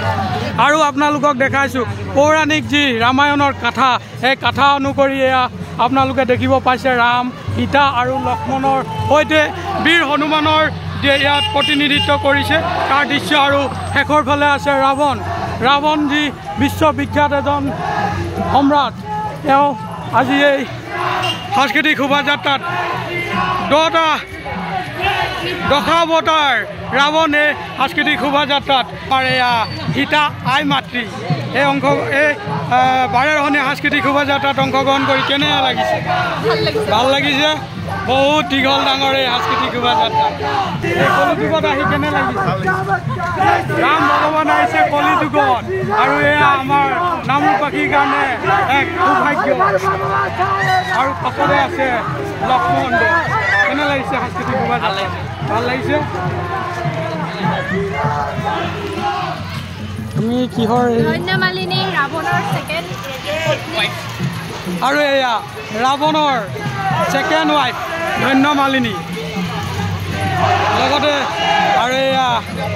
আৰু আপোনালোকক দেখাইছোঁ পৌৰাণিক যি ৰামায়ণৰ কথা এই কথা অনুসৰি এয়া আপোনালোকে দেখিব পাইছে ৰাম সীতা আৰু লক্ষ্মণৰ সৈতে বীৰ হনুমানৰ ইয়াত প্ৰতিনিধিত্ব কৰিছে তাৰ দৃশ্য আৰু শেষৰ ফালে আছে ৰাৱণ ৰাৱণ যি বিশ্ববিখ্যাত এজন সম্ৰাট তেওঁ আজি এই সাংস্কৃতিক শোভাযাত্ৰাত দহটা দশাৱতাৰ ৰাৱণে সাংস্কৃতিক শোভাযাত্ৰাত এয়া সীতা আই মাতৃ এই অংশ এই বাৰেৰহণীয়া সাংস্কৃতিক শোভাযাত্ৰাত অংশগ্ৰহণ কৰি কেনে লাগিছে ভাল লাগিছে বহুত দীঘল ডাঙৰ এই সাংস্কৃতিক শোভাযাত্ৰা এই কলিযুগত আহি কেনে লাগিছে ৰাম ভগৱান আহিছে কলিযুগত আৰু এয়া আমাৰ নামৰূপবাসীৰ কাৰণে এক সৌভাগ্য আৰু কাষতে আছে লক্ষ্মণ দেৱ কেনে লাগিছে সাংস্কৃতিক শোভাযাত্ৰা ভাল লাগিছে তুমি কিহৰ ধন্যমালিনী ৰাৱণৰ ছেকেণ্ড আৰু এয়া ৰাৱণৰ ছেকেণ্ড ৱাইফ ধন্যমালিনী লগতে আৰু এয়া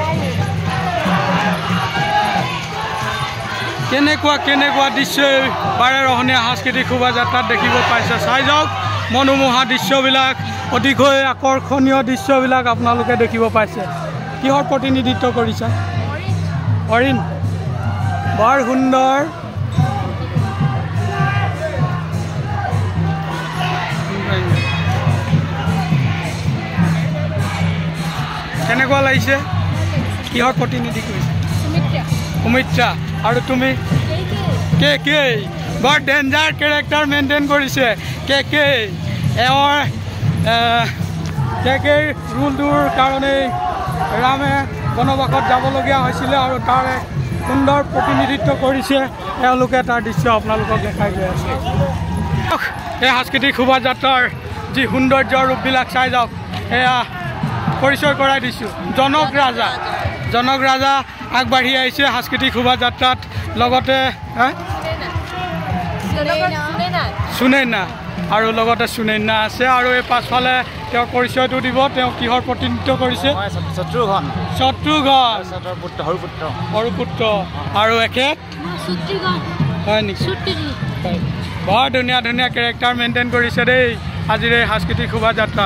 কেনেকুৱা কেনেকুৱা দৃশ্য বাৰেৰহণীয়া সাংস্কৃতিক শোভাযাত্ৰাত দেখিব পাইছে চাই যাওক মনোমোহা দৃশ্যবিলাক অতিকৈ আকৰ্ষণীয় দৃশ্যবিলাক আপোনালোকে দেখিব পাইছে কিহৰ প্ৰতিনিধিত্ব কৰিছে হৰিণ বৰ সুন্দৰ কেনেকুৱা লাগিছে কিহৰ প্ৰতিনিধি কৰিছে সুমিত্ৰা আৰু তুমি কে কে বৰ ডেঞ্জাৰ কেৰেক্টাৰ মেইনটেইন কৰিছে কে কে এওঁৰ কে কে ৰুলটোৰ কাৰণেই ৰামে বনবাসত যাবলগীয়া হৈছিলে আৰু তাৰ এক সুন্দৰ প্ৰতিনিধিত্ব কৰিছে এওঁলোকে তাৰ দৃশ্য আপোনালোকক দেখাই গৈ আছে এই সাংস্কৃতিক শোভাযাত্ৰাৰ যি সৌন্দৰ্য ৰূপবিলাক চাই যাওক সেয়া পৰিচয় কৰাই দিছোঁ জনক ৰাজা জনক ৰাজা আগবাঢ়ি আহিছে সাংস্কৃতিক শোভাযাত্ৰাত লগতে সুনৈনা আৰু লগতে সুনৈনা আছে আৰু এই পাছফালে তেওঁৰ পৰিচয়টো দিব তেওঁ কিহৰ প্ৰতিনিধিত্ব কৰিছে শত্ৰুঘ্ন শত্ৰুঘ্ন সৰুপুত্ৰ সৰুপুত্ৰ আৰু এখেত হয় নেকি বৰ ধুনীয়া ধুনীয়া কেৰেক্টাৰ মেইনটেইন কৰিছে দেই আজিৰ এই সাংস্কৃতিক শোভাযাত্ৰাত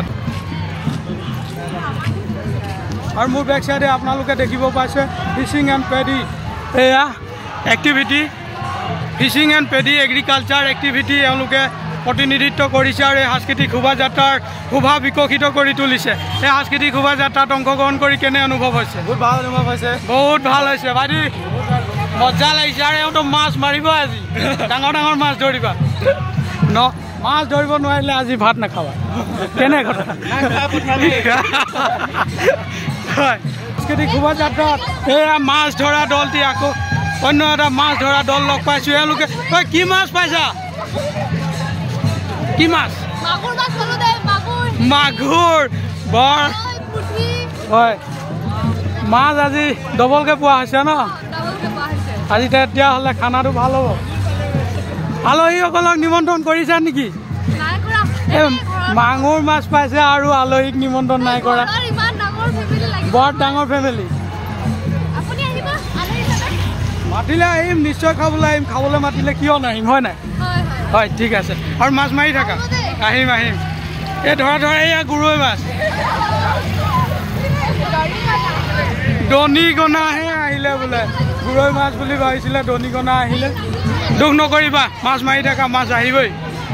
আৰু মোৰ বেক চাইডে আপোনালোকে দেখিব পাইছে ফিচিং এণ্ড পেডি এয়া activity fishing and paddy agriculture activity এওঁলোকে প্ৰতিনিধিত্ব কৰিছে আৰু এই সাংস্কৃতিক শোভাযাত্ৰাৰ শোভা বিকশিত কৰি তুলিছে এই সাংস্কৃতিক শোভাযাত্ৰাত অংশগ্ৰহণ কৰি কেনে অনুভৱ হৈছে বহুত ভাল অনুভৱ হৈছে বহুত ভাল হৈছে ভাইটি মজা লাগিছে আৰু এওঁতো মাছ মাৰিব আজি ডাঙৰ ডাঙৰ মাছ ধৰিবা ন মাছ ধৰিব নোৱাৰিলে আজি ভাত নাখাবা কেনে কথা সাংস্কৃতিক শোভাযাত্ৰাত এয়া মাছ ধৰা দলটি আকৌ অন্য এটা মাছ ধৰা দল লগ পাইছোঁ এওঁলোকে তই কি মাছ পাইছা কি মাছ মাগুৰ বৰ হয় মাছ আজি ডবলকৈ পোৱা হৈছে ন আজি তেতিয়াহ'লে খানাটো ভাল হ'ব আলহীসকলক নিমন্ত্ৰণ কৰিছা নেকি মাগুৰ মাছ পাইছে আৰু আলহীক নিমন্ত্ৰণ নাই কৰা বৰ ডাঙৰ ফেমিলি মাতিলে আহিম নিশ্চয় খাবলৈ আহিম খাবলৈ মাতিলে কিয় নাহিম হয় নাই হয় ঠিক আছে আৰু মাছ মাৰি থাকা আহিম আহিম এই ধৰা ধৰা এয়া গৰৈ মাছ দনিকণাহে আহিলে বোলে গৰৈ মাছ বুলি ভাবিছিলে দনিকণা আহিলে দুখ নকৰিবা মাছ মাৰি থাকা মাছ আহিবই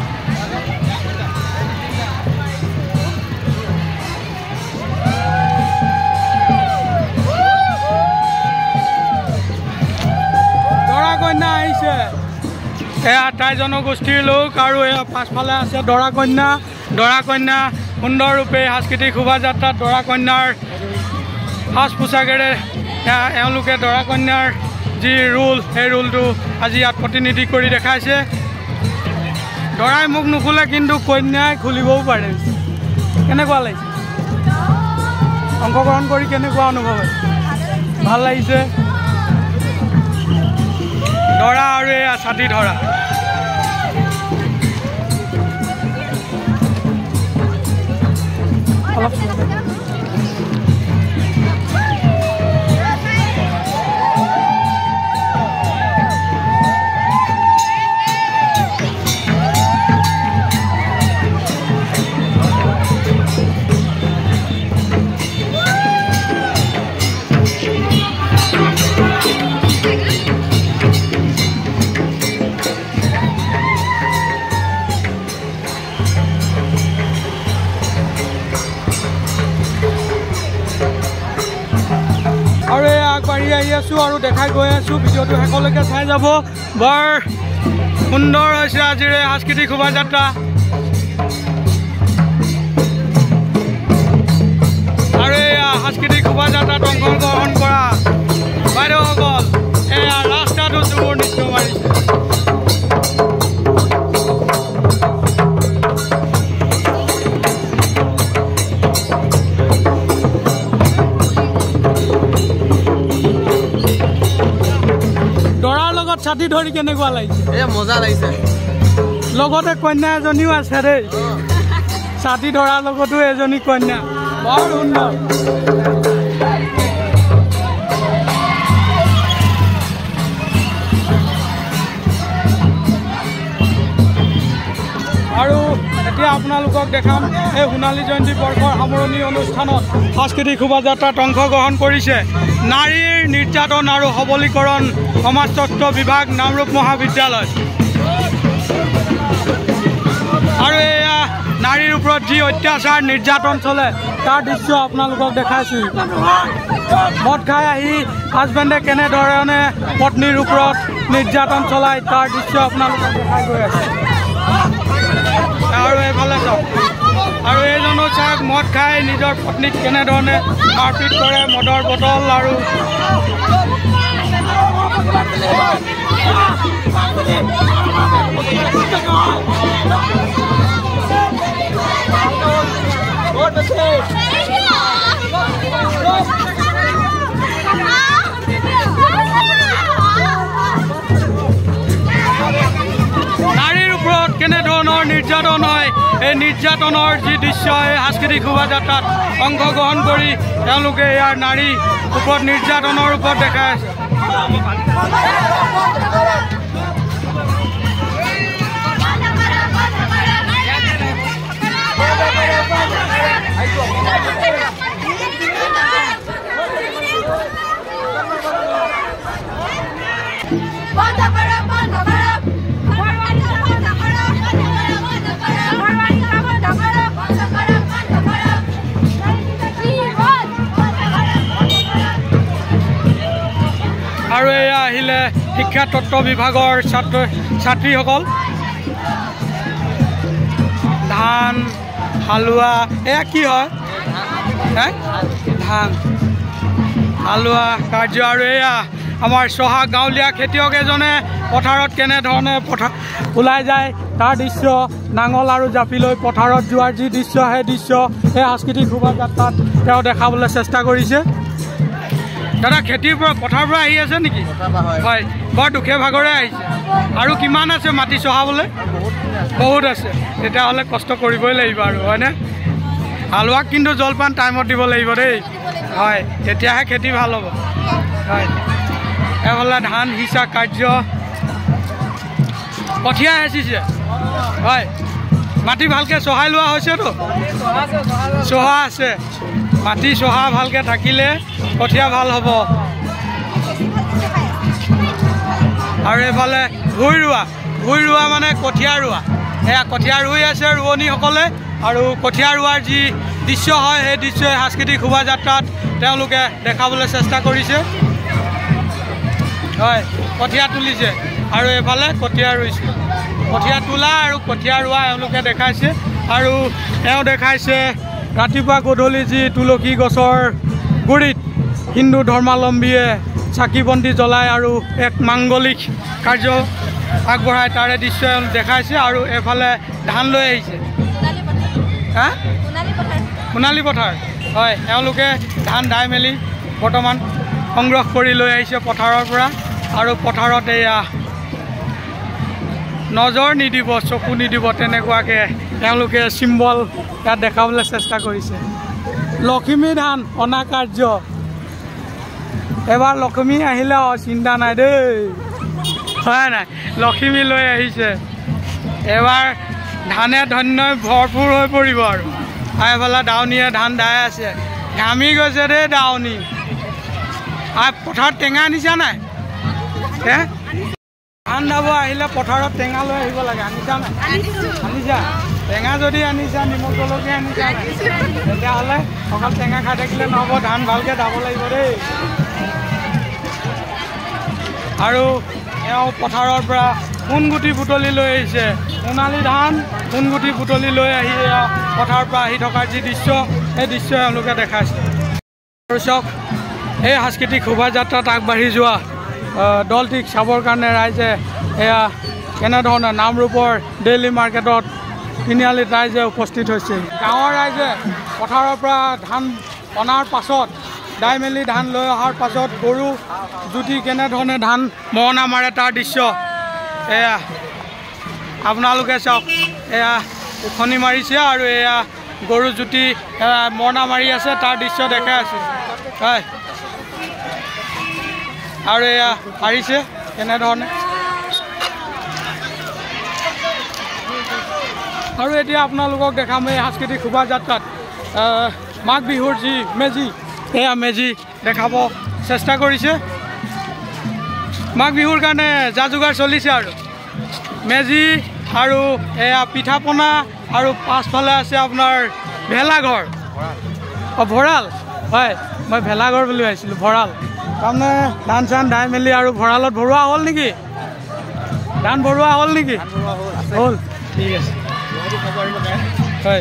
দৰা কন্যা আহিছে এয়া টাই জনগোষ্ঠীৰ লোক আৰু এয়া পাছফালে আছে দৰা কন্যা দৰা কন্যা সুন্দৰৰূপে সাংস্কৃতিক শোভাযাত্ৰাত দৰা কন্যাৰ সাজ পোছাকেৰে এওঁলোকে দৰা কন্যাৰ যি ৰোল সেই ৰোলটো আজি ইয়াত প্ৰতিনিধি কৰি দেখাইছে দৰাই মুখ নুখুলে কিন্তু কন্যাই খুলিবও পাৰে কেনেকুৱা লাগিছে অংশগ্ৰহণ কৰি কেনেকুৱা অনুভৱ হৈছে ভাল লাগিছে দৰা আৰু এয়া ছাতি ধৰা অলপ আহি আহি আছোঁ আৰু দেখাই গৈ আছোঁ। ভিডিঅ'টো শেষলৈকে চাই যাব। বৰ সুন্দৰ হৈছে আজিৰ এই সাংস্কৃতিক শোভাযাত্ৰা। আৰু এয়া সাংস্কৃতিক শোভাযাত্ৰাত অংশগ্ৰহণ কৰা বাইদেউসকল এয়া ৰাস্তাটো চুবুৰ নৃত্য মাৰিছে। দৰাৰ লগত ছাতি ধৰি কেনেকুৱা লাগিছে? এই মজা লাগিছে। লগতে কন্যা এজনীও আছে দেই। ছাতি ধৰাৰ লগতো এজনী কন্যা। বৰ সুন্দৰ। আৰু এতিয়া আপোনালোকক দেখাম এই সোণালী জয়ন্তী বৰ্ষৰ সামৰণি অনুষ্ঠানত সাংস্কৃতিক শোভাযাত্ৰাত অংশগ্ৰহণ কৰিছে নাৰীৰ নিৰ্যাতন আৰু সবলীকৰণ সমাজতত্ত্ব বিভাগ নামৰূপ মহাবিদ্যালয়। আৰু এয়া নাৰীৰ ওপৰত যি অত্যাচাৰ নিৰ্যাতন চলে তাৰ দৃশ্য আপোনালোকক দেখাইছোঁ। মদ খাই আহি হাজবেণ্ডে কেনেধৰণে পত্নীৰ ওপৰত নিৰ্যাতন চলায় তাৰ দৃশ্য আপোনালোকক দেখাই গৈ আছে। আৰু এইফালে চাওক আৰু এইজনো চাওক মদ খাই নিজৰ পত্নীক কেনেধৰণে মাৰপিট কৰে। মদৰ বটল আৰু নাৰীৰ ওপৰত কেনেধৰণৰ নিৰ্যাতন হয় এই নিৰ্যাতনৰ যি দৃশ্য এই সাংস্কৃতিক শোভাযাত্ৰাত অংশগ্ৰহণ কৰি তেওঁলোকে ইয়াৰ নাৰীৰ ওপৰত নিৰ্যাতনৰ ওপৰত দেখাই আছে। আৰু এয়া আহিলে শিক্ষা তত্ত্ব বিভাগৰ ছাত্ৰ ছাত্ৰীসকল। ধান হালোৱা এয়া কি হয়? ধান হালোৱা কাৰ্য। আৰু এয়া আমাৰ চহা গাঁৱলীয়া খেতিয়ক এজনে পথাৰত কেনেধৰণে পথাৰ ওলাই যায় তাৰ দৃশ্য। নাঙল আৰু জাপি লৈ পথাৰত যোৱাৰ যি দৃশ্য সেই দৃশ্য এই সাংস্কৃতিক শোভাযাত্ৰাত তেওঁ দেখাবলৈ চেষ্টা কৰিছে। দাদা খেতিৰ পৰা পথাৰৰ পৰা আহি আছে নেকি? হয়, বৰ দুখে ভাগৰে আহিছে। আৰু কিমান আছে মাটি চহাবলৈ? বহুত আছে। তেতিয়াহ'লে কষ্ট কৰিবই লাগিব আৰু হয়নে? হালোৱাক কিন্তু জলপান টাইমত দিব লাগিব দেই। হয়, তেতিয়াহে খেতি ভাল হ'ব। হয়, এফালে ধান সিঁচা কাৰ্য কঠীয়া সিঁচিছে। হয়, মাটি ভালকৈ চহাই লোৱা হৈছেতো? চহা আছে। মাটি চহা ভালকৈ থাকিলে কঠীয়া ভাল হ'ব। আৰু এইফালে ভুই ৰোৱা ভুই ৰোৱা মানে কঠীয়া ৰোৱা। এয়া কঠীয়া ৰুই আছে ৰোৱনীসকলে। আৰু কঠীয়া ৰোৱাৰ যি দৃশ্য হয় সেই দৃশ্যই সাংস্কৃতিক শোভাযাত্ৰাত তেওঁলোকে দেখাবলৈ চেষ্টা কৰিছে। হয়, কঠীয়া তুলিছে আৰু এইফালে কঠীয়া ৰুইছে। কঠীয়া তোলা আৰু কঠীয়া ৰোৱা এওঁলোকে দেখাইছে। আৰু এওঁ দেখাইছে ৰাতিপুৱা গধূলি যি তুলসী গছৰ গুৰিত হিন্দু ধৰ্মাৱলম্বীয়ে চাকি বন্তি জ্বলায় আৰু এক মাংগলিক কাৰ্য আগবঢ়ায় তাৰে দৃশ্য এওঁলোক দেখাইছে। আৰু এফালে ধান লৈ আহিছে। হা সোণালী পথাৰ। হয়, এওঁলোকে ধান দাই মেলি বৰ্তমান সংগ্ৰহ কৰি লৈ আহিছে পথাৰৰ পৰা। আৰু পথাৰত এয়া নজৰ নিদিব চকু নিদিব তেনেকুৱাকৈ তেওঁলোকে চিম্বল ইয়াত দেখাবলৈ চেষ্টা কৰিছে। লখিমী ধান অনা কাৰ্য। এবাৰ লখিমী আহিলে চিন্তা নাই দেই, হয় নাই? লখিমী লৈ আহিছে। এবাৰ ধানে ধন্যই ভৰপূৰ হৈ পৰিব। আৰু এফালে দাৱনীয়ে ধান দাই আছে। ঘামি গৈছে দেই দাৱনী। আৰু পথাৰত টেঙা আনিছা নাই? হে ধান দাব আহিলে পথাৰত টেঙা লৈ আহিব লাগে। আনিছা নাই? আনিছা? টেঙা যদি আনিছা নিমখ জলকীয়া আনিছা তেতিয়াহ'লে অকল টেঙা খাই থাকিলে নহ'ব। ধান ভালকৈ দাব লাগিব দেই। আৰু এওঁ পথাৰৰ পৰা সোণগুটি বুটলি লৈ আহিছে সোণালী ধান সোণগুটি বুটলি লৈ আহি পথাৰৰ পৰা আহি থকাৰ যি দৃশ্য এই দৃশ্য এওঁলোকে দেখাইছে আৰু চাওক এই সাংস্কৃতিক শোভাযাত্ৰাত আগবাঢ়ি যোৱা দলটিক চাবৰ কাৰণে ৰাইজে এয়া কেনেধৰণে নামৰূপৰ ডেইলি মাৰ্কেটত তিনিআলিত ৰাইজে উপস্থিত হৈছে গাঁৱৰ ৰাইজে পথাৰৰ পৰা ধান অনাৰ পাছত দাই মেলি ধান লৈ অহাৰ পাছত গৰু জুতি কেনেধৰণে ধান মৰণা মাৰে তাৰ দৃশ্য এয়া আপোনালোকে চাওক এয়া উখনি মাৰিছে আৰু এয়া গৰু জুতি মৰণা মাৰি আছে তাৰ দৃশ্য দেখাই আছে হয় আৰু এয়া পাৰিছে কেনেধৰণে আৰু এতিয়া আপোনালোকক দেখাম এই সাংস্কৃতিক শোভাযাত্ৰাত মাঘ বিহুৰ যি মেজি এয়া মেজি দেখাব চেষ্টা কৰিছে মাঘ বিহুৰ কাৰণে যা যোগাৰ চলিছে আৰু মেজি আৰু এয়া পিঠা পনা আৰু পাছফালে আছে আপোনাৰ ভেলাঘৰ অঁ ভঁৰাল হয় মই ভেলাঘৰ বুলি ভাবিছিলোঁ ভঁৰাল তাৰমানে ধান চান দাই মেলি আৰু ভঁৰালত ভৰোৱা হ'ল নেকি ধান ভৰোৱা হ'ল নেকি হ'ল ঠিক আছে হয়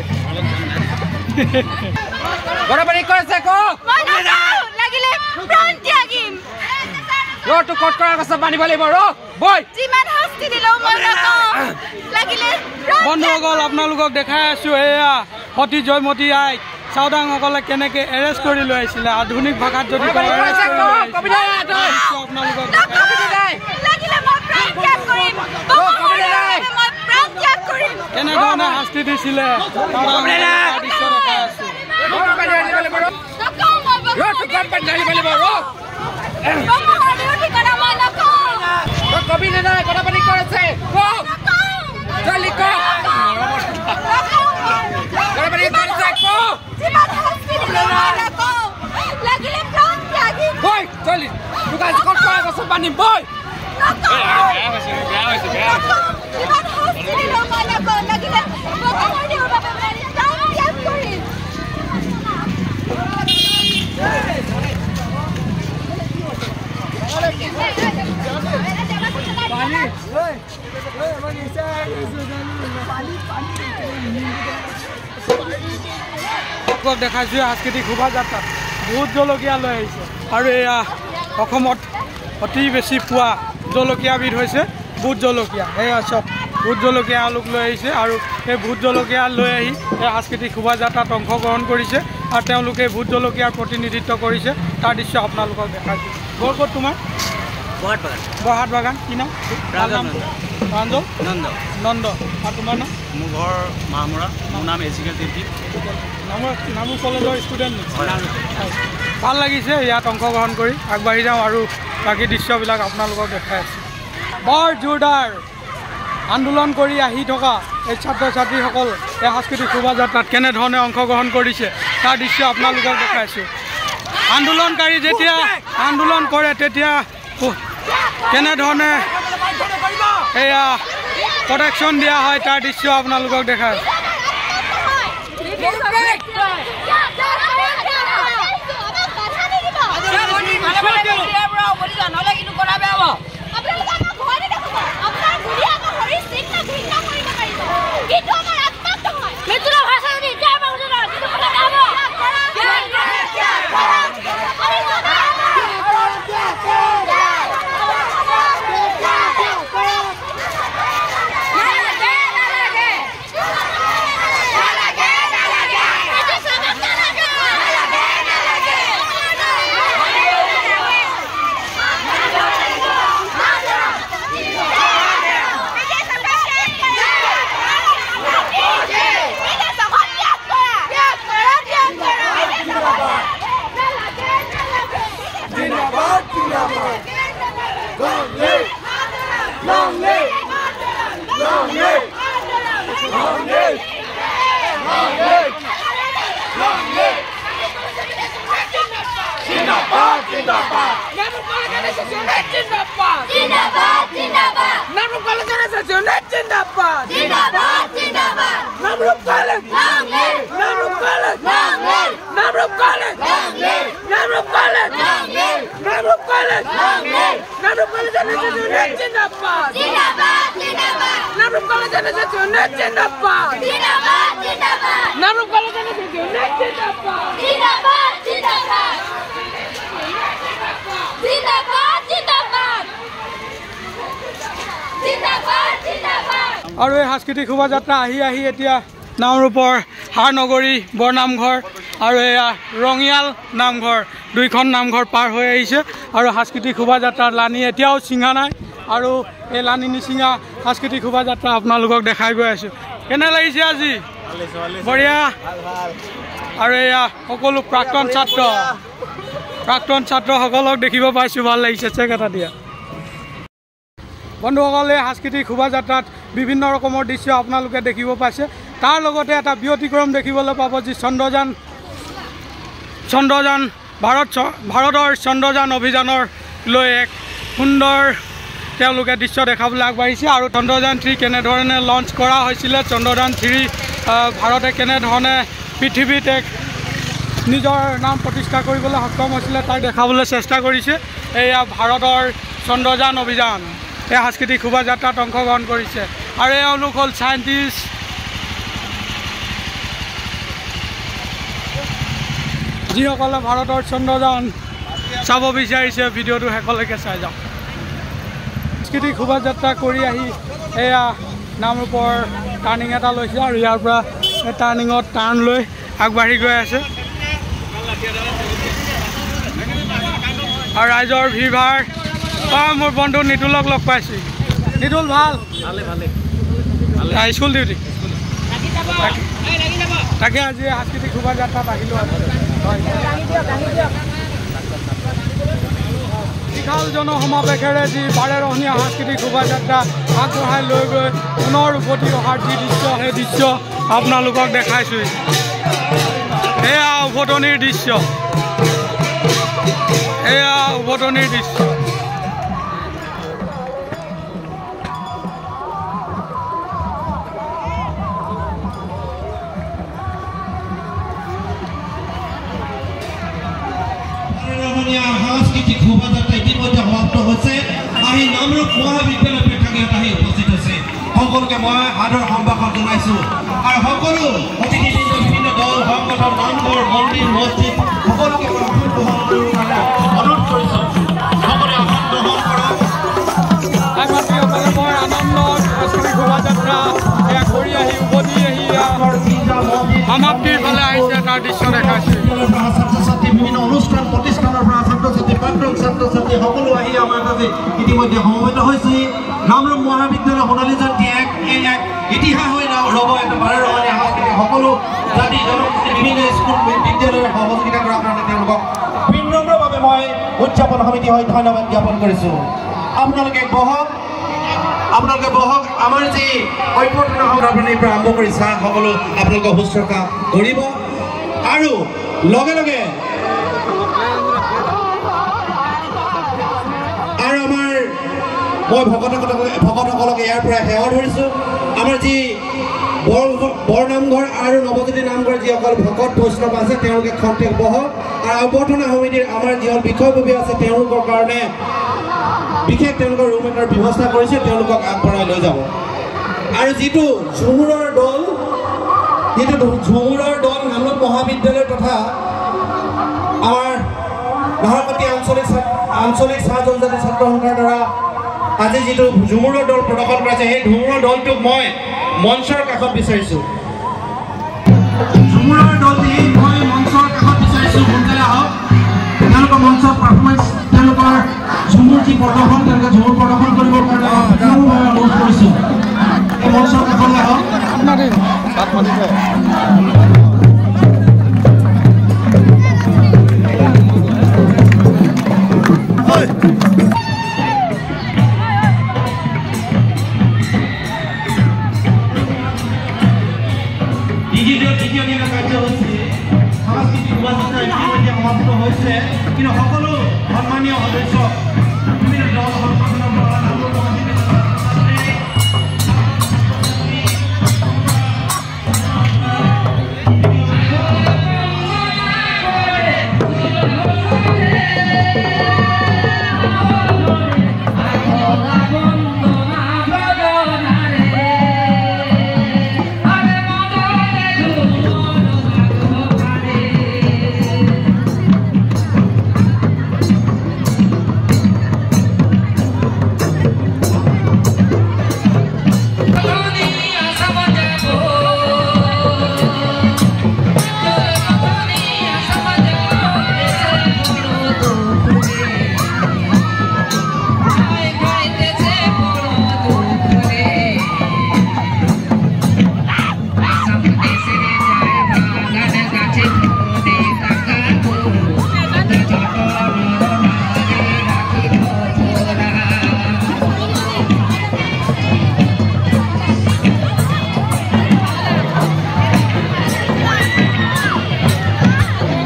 গড়বাৰী কৰিছে কওক লাগিলে প্ৰাণ ত্যাগিম ৰটো কট কৰাৰ পাছত মানিব লাগিব ৰ বই যিমান শাস্তি দিলেও মই নকওঁ লাগিলে বন্ধুসকল আপোনালোকক দেখাই আছোঁ এয়া সতী জয়মতী আইক চাওদাংসকলে কেনেকৈ এৰেষ্ট কৰি লৈ আহিছিলে আধুনিক ভাষাত যদি আপোনালোকক কেনেধৰণে শাস্তি দিছিলে কবি নে নাই গড়বাৰী কৰিছে জলদি কওক গড়বাৰী কৰিছে কওক বই জলদি দোকান কট কৰাৰ পাছত মানিম বই দেখাইছোঁ সাংস্কৃতিক শোভাযাত্ৰাত বহুত জলকীয়া লৈ আহিছে আৰু এয়া অসমত অতি বেছি পোৱা জলকীয়াবিধ হৈছে ভোট জলকীয়া এয়া চব ভোট জলকীয়া আলুক লৈ আহিছে আৰু সেই ভোট জলকীয়া লৈ আহি এই সাংস্কৃতিক শোভাযাত্ৰাত অংশগ্ৰহণ কৰিছে আৰু তেওঁলোকে ভোট জলকীয়াৰ প্ৰতিনিধিত্ব কৰিছে তাৰ দৃশ্য আপোনালোকক দেখাইছোঁ ঘৰ ক'ত তোমাৰ বহাট বাগান বহাট বাগান কি নাম প্ৰাঞ্জল নন্দ নন্দ আৰু তোমাৰ নাম মোৰ ঘৰ মাহমৰা মোৰ নাম এচিকেল টিপি নামৰ নামো কলেজৰ ষ্টুডেণ্ট ভাল লাগিছে ইয়াত অংশগ্ৰহণ কৰি আগবাঢ়ি যাওঁ আৰু বাকী দৃশ্যবিলাক আপোনালোকক দেখাই আছোঁ বৰ জোৰদাৰ আন্দোলন কৰি আহি থকা এই ছাত্ৰ ছাত্ৰীসকল এই সাংস্কৃতিক শোভাযাত্ৰাত কেনেধৰণে অংশগ্ৰহণ কৰিছে তাৰ দৃশ্য আপোনালোকক দেখাইছোঁ আন্দোলনকাৰী যেতিয়া আন্দোলন কৰে তেতিয়া কেনেধৰণে এয়া প্ৰটেকশ্যন দিয়া হয় তাৰ দৃশ্য আপোনালোকক দেখায় Namrub College! University Zindabad Zindabad Zindabad Namrup College University Zindabad Zindabad Zindabad Namrup College University Zindabad Zindabad Zindabad Zindabad Zindabad Zindabad Zindabad আৰু এই সাংস্কৃতিক শোভাযাত্ৰা আহি আহি এতিয়া নামৰূপৰ হাৰনগৰী বৰনামঘৰ আৰু এয়া ৰঙিয়াল নামঘৰ দুইখন নামঘৰ পাৰ হৈ আহিছে আৰু সাংস্কৃতিক শোভাযাত্ৰাৰ লানি এতিয়াও চিঙা নাই আৰু এই লানি নিচিঙা সাংস্কৃতিক শোভাযাত্ৰা আপোনালোকক দেখাই গৈ আছোঁ কেনে লাগিছে আজি বঢ়িয়া আৰু এয়া সকলো প্ৰাক্তন ছাত্ৰ প্ৰাক্তন ছাত্ৰসকলক দেখিব পাইছোঁ ভাল লাগিছে চেক এটা দিয়া বন্ধুসকলে সাংস্কৃতিক শোভাযাত্ৰাত বিভিন্ন ৰকমৰ দৃশ্য আপোনালোকে দেখিব পাইছে তাৰ লগতে এটা ব্যতিক্ৰম দেখিবলৈ পাব যি চন্দ্ৰযান চন্দ্ৰযান ভাৰত ভাৰতৰ চন্দ্ৰযান অভিযানৰ লৈ এক সুন্দৰ তেওঁলোকে দৃশ্য দেখাবলৈ আগবাঢ়িছে আৰু চন্দ্ৰযান থ্ৰী কেনেধৰণে লঞ্চ কৰা হৈছিলে চন্দ্ৰযান থ্ৰী ভাৰতে কেনেধৰণে পৃথিৱীত এক নিজৰ নাম প্ৰতিষ্ঠা কৰিবলৈ সক্ষম হৈছিলে তাক দেখাবলৈ চেষ্টা কৰিছে এয়া ভাৰতৰ চন্দ্ৰযান অভিযান এই সাংস্কৃতিক শোভাযাত্ৰাত অংশগ্ৰহণ কৰিছে আৰু এওঁলোক হ'ল চাইণ্টিষ্ট যিসকলে ভাৰতৰ চন্দ্ৰযান চাব বিচাৰিছে ভিডিঅ'টো শেষলৈকে চাই যাওক সাংস্কৃতিক শোভাযাত্ৰা কৰি আহি এয়া নামৰূপৰ টাৰ্ণিং এটা লৈছে আৰু ইয়াৰ পৰা এই টাৰ্ণিঙত টাৰ্ণ লৈ আগবাঢ়ি গৈ আছে আৰু ৰাইজৰ ভিৰ ভাৰ অঁ মোৰ বন্ধু নিতুলক লগ পাইছোঁ নিতুল ভাল স্কুল ডিউটি তাকে আজি সাংস্কৃতিক শোভাযাত্ৰাত আহিলোঁ বিশাল জনসমাৱেশেৰে যি বাৰেৰহণীয়া সাংস্কৃতিক শোভাযাত্ৰা আগবঢ়াই লৈ গৈ পুনৰ উভতি অহাৰ যি দৃশ্য সেই দৃশ্য আপোনালোকক দেখাইছোঁ এয়া উভতনিৰ দৃশ্য এয়া উভতনিৰ দৃশ্য সাংস্কৃতিক শোভাযাত্ৰা ইতিমধ্যে সমাপ্ত হৈছে আহি নামৰূপ মহাবিদ্যালয় প্ৰেক্ষাগৃহত আহি উপস্থিত হৈছে সকলোকে মই সাদৰ সম্ভাষণ জনাইছোঁ আৰু সকলো অতিথিবৃন্দ বিভিন্ন দল সংগঠন নামঘৰ মন্দিৰ মছজিদ সকলোকে অনুৰোধ কৰিছোঁ সকলোৱে আসন গ্ৰহণ কৰক মই আনন্দ সাংস্কৃতিক শোভাযাত্ৰা এয়া কৰি আহি উভতি আহি সমাপ্তিৰ ফালে আহিছে তাৰ দৃশ্য দেখাইছে ছাত্ৰ ছাত্ৰী বিভিন্ন অনুষ্ঠান প্ৰতিষ্ঠানৰ পৰা ছাত্ৰ ছাত্ৰী প্ৰাক্তন ছাত্ৰ ছাত্ৰী সকলো আহি আমাৰ তাতে ইতিমধ্যে সমবেত হৈছে নামৰূপ মহাবিদ্যালয় সোণালী জয়ন্তী এক এক ইতিহাস হৈ ৰ'ব এটা বাৰেৰহণীয়া সাংস্কৃতিক সকলো জাতি জনগোষ্ঠী বিভিন্ন স্কুল বিদ্যালয়ৰ সহযোগিতা কৰাৰ কাৰণে তেওঁলোকক বিনম্ৰভাৱে মই উদযাপন সমিতি হৈ ধন্যবাদ জ্ঞাপন কৰিছোঁ আপোনালোকে বহক আপোনালোকে বহক আমাৰ যি অভ্যৰ্থনা সংগ্ৰামীৰ পৰা আৰম্ভ কৰি চাহ সকলো আপোনালোকে শুশ্ৰূষা কৰিব আৰু লগে লগে আৰু আমাৰ মই ভকতসকলক ভকতসকলক ইয়াৰ পৰা সেৱা ধৰিছোঁ আমাৰ যি বৰ বৰনামঘৰ আৰু নৱজ্যোতি নামঘৰ যিসকল ভকত বৈষ্ণৱ আছে তেওঁলোকে খন্তেক বহক আৰু অভ্যৰ্থনা সমিতিৰ আমাৰ যিসকল বিষয়ববী আছে তেওঁলোকৰ কাৰণে বিশেষ তেওঁলোকৰ ৰুম এটাৰ ব্যৱস্থা কৰিছে তেওঁলোকক আগবঢ়াই লৈ যাব আৰু যিটো ঝুমুৰৰ দল যিটো ঝুমুৰৰ দল নামৰূপ মহাবিদ্যালয় তথা আমাৰ নাহৰকটীয়া আঞ্চলিক আঞ্চলিক চাহ জনজাতি ছাত্ৰ সংঘৰ দ্বাৰা আজি যিটো ঝুমুৰৰ দল প্ৰদৰ্শন কৰাইছে সেই ঝুমুৰৰ দলটোক মই মঞ্চৰ কাষত বিচাৰিছোঁ ঝুমুৰৰ দলটি মই মঞ্চৰ কাষত বিচাৰিছোঁ সোনকালে আহক তেওঁলোকৰ মঞ্চৰ পাৰফৰ্মেঞ্চ তেওঁলোকৰ ঝুমুৰ যি প্ৰদৰ্শন তেওঁলোকে ঝুমুৰ প্ৰদৰ্শন কৰিবৰ কাৰণে মই অনুৰোধ কৰিছোঁ এই মঞ্চৰ কাষলৈ আহক দ্বিতীয় দিনৰ কাৰ্যসূচী সাংস্কৃতিক শোভাযাত্ৰা ইতিমধ্যে সমাপ্ত হৈছে কিন্তু সকলো সন্মানীয় সদস্য বিভিন্ন দল সংগঠনৰ পৰা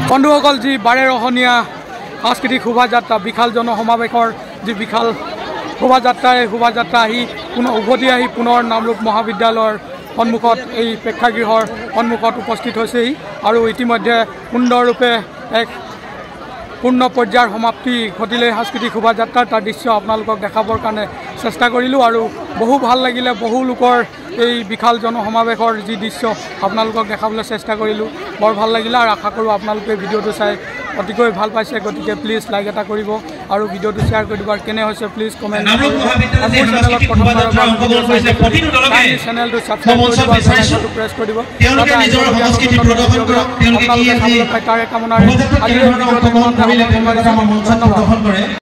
বন্ধুসকল যি বাৰেৰহণীয়া সাংস্কৃতিক শোভাযাত্ৰা বিশাল জনসমাৱেশৰ যি বিশাল শোভাযাত্ৰা এই শোভাযাত্ৰা আহি পুনৰ উভতি আহি পুনৰ নামৰূপ মহাবিদ্যালয়ৰ সন্মুখত এই প্ৰেক্ষাগৃহৰ সন্মুখত উপস্থিত হৈছেহি আৰু ইতিমধ্যে সুন্দৰৰূপে এক পূৰ্ণ পৰ্যায়ৰ সমাপ্তি ঘটিলে সাংস্কৃতিক শোভাযাত্ৰাৰ তাৰ দৃশ্য আপোনালোকক দেখাবৰ কাৰণে চেষ্টা কৰিলোঁ আৰু বহু ভাল লাগিলে বহু লোকৰ এই বিশাল জনসমাৱেশৰ যি দৃশ্য আপোনালোকক দেখাবলৈ চেষ্টা কৰিলোঁ বৰ ভাল লাগিলে আৰু আশা কৰোঁ আপোনালোকে ভিডিঅ'টো চাই অতিকৈ ভাল পাইছে গতিকে প্লিজ লাইক এটা কৰিব আৰু ভিডিঅ'টো শ্বেয়াৰ কৰি দিব আৰু কেনে হৈছে প্লিজ কমেণ্ট কৰিব চেনেলত প্ৰথমবাৰৰ চেনেলটো ছাবস্ক্ৰাইব কৰি দিব আৰু প্ৰেছ কৰি দিব আপোনালোকে চাবলৈ পায় তাৰে কামনাৰে আজিৰ ভিডিঅ'টো ধন্যবাদ।